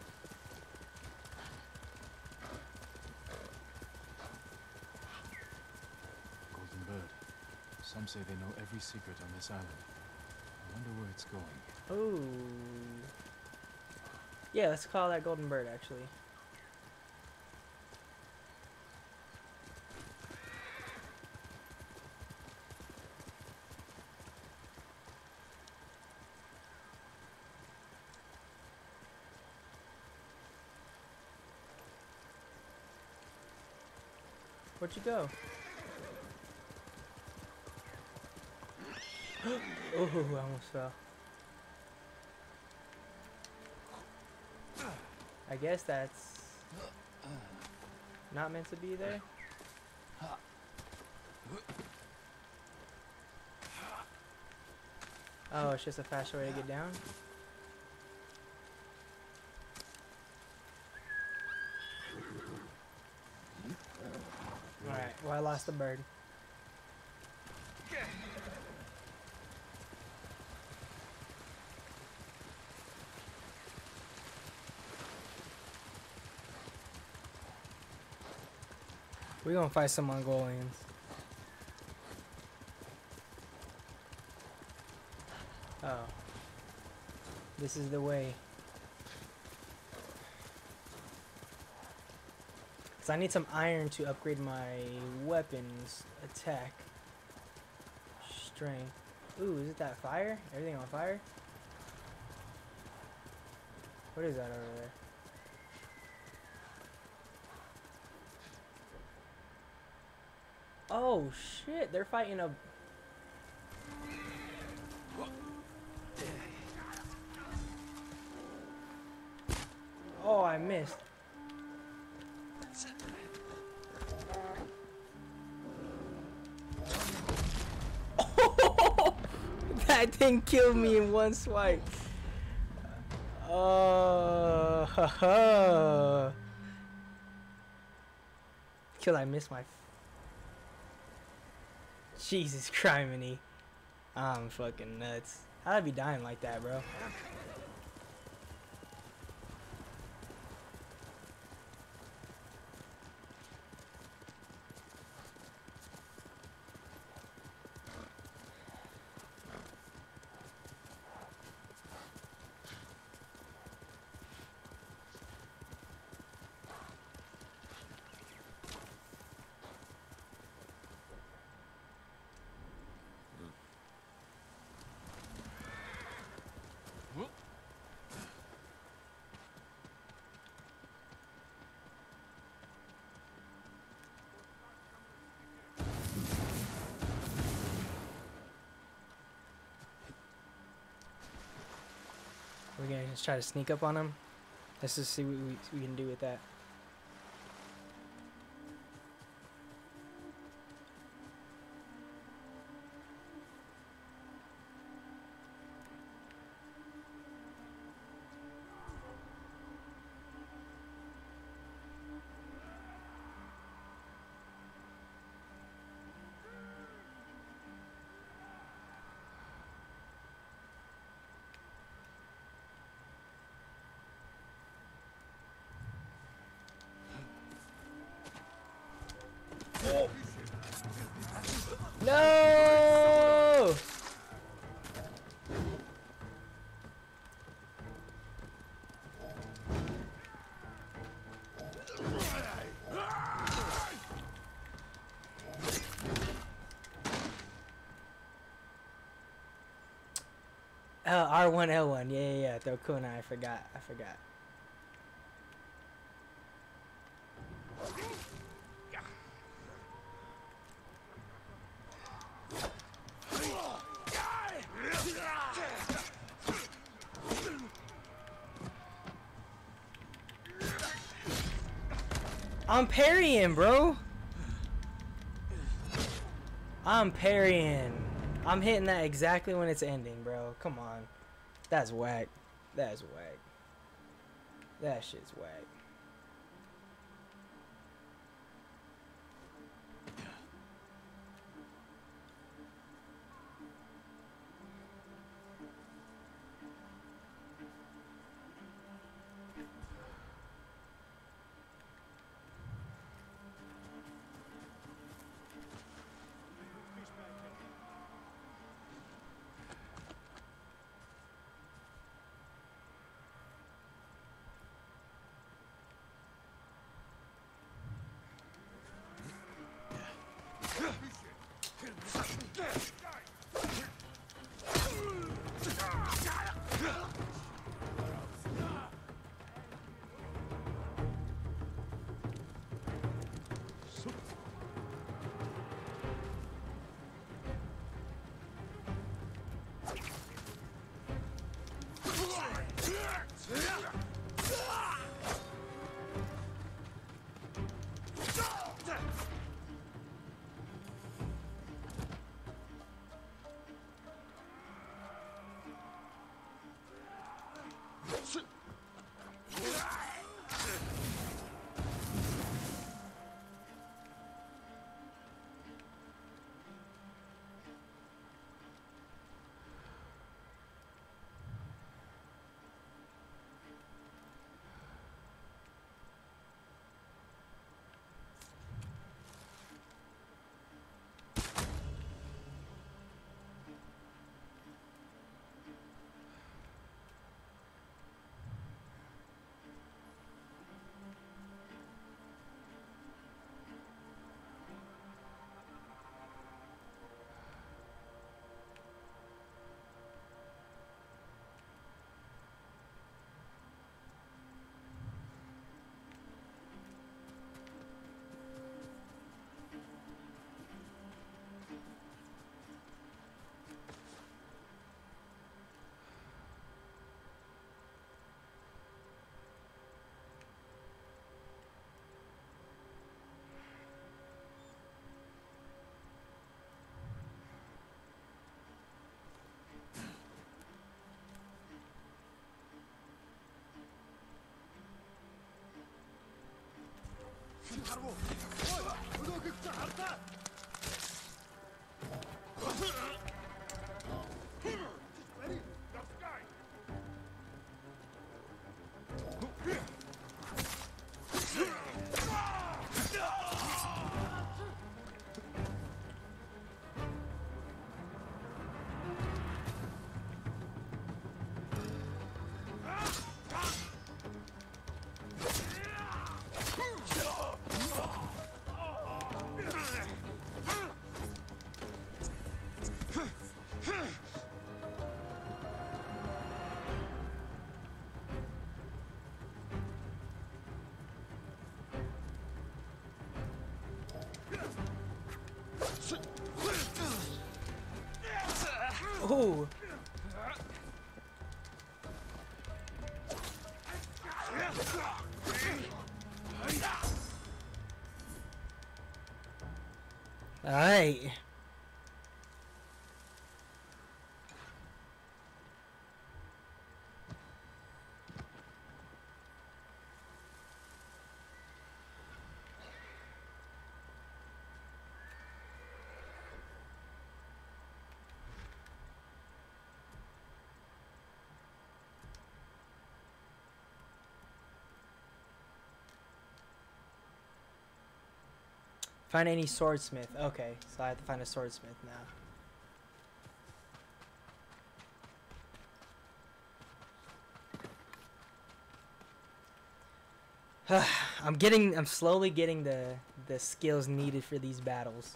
Golden Bird. Some say they know every secret on this island. I wonder where it's going. Ooh. Yeah, let's call that Golden Bird, actually. Where'd you go? Oh, I almost fell. I guess that's not meant to be there. Oh, it's just a faster way to get down. Alright, well I lost the bird. We're gonna fight some Mongolians. Oh. This is the way. So I need some iron to upgrade my weapons attack strength. Ooh, is it that fire? Everything on fire? What is that over there? Oh shit, they're fighting a... Oh, I missed. That thing killed me in one swipe. Oh, uh, because I missed my... Jesus criminy. I'm fucking nuts. How'd I be dying like that, bro? We're gonna just try to sneak up on him. Let's just see what we, we can do with that. No! Uh, R one L one, yeah, yeah, yeah. Throw kunai. I forgot. I forgot. I'm parrying, bro. I'm parrying. I'm hitting that exactly when it's ending, bro. Come on. That's whack. That's whack. That shit's whack. Ooh. Alright. Find any swordsmith. Okay, so I have to find a swordsmith now. I'm getting, I'm slowly getting the the skills needed for these battles.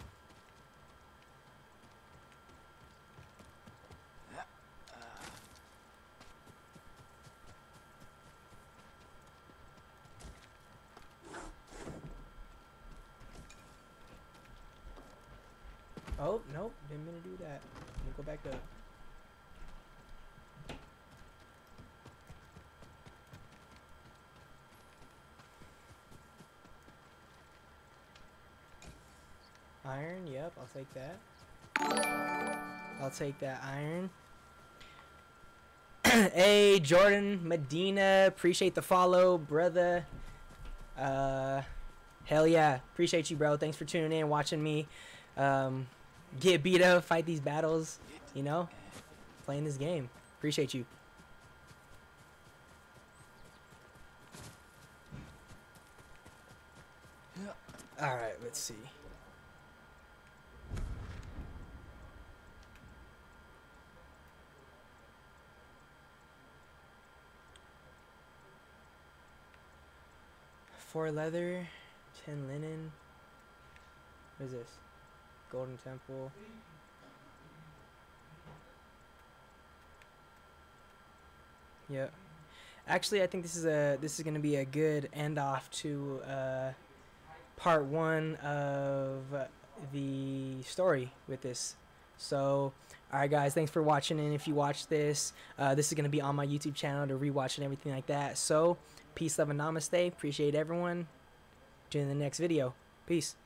Oh, nope, didn't mean to do that. Let me go back up. Iron, yep, I'll take that. I'll take that iron. Hey, Jordan Medina, appreciate the follow, brother. Uh, hell yeah, appreciate you, bro. Thanks for tuning in, watching me um, get beat up, fight these battles, you know, playing this game. Appreciate you. All right, let's see. Four leather, ten linen. What is this? Golden Temple. Yep. Actually, I think this is a this is gonna be a good end off to uh, part one of the story with this. So, alright guys, thanks for watching, and if you watch this, uh, this is going to be on my YouTube channel to rewatch and everything like that. So, peace, love, and namaste. Appreciate everyone. See you in the next video. Peace.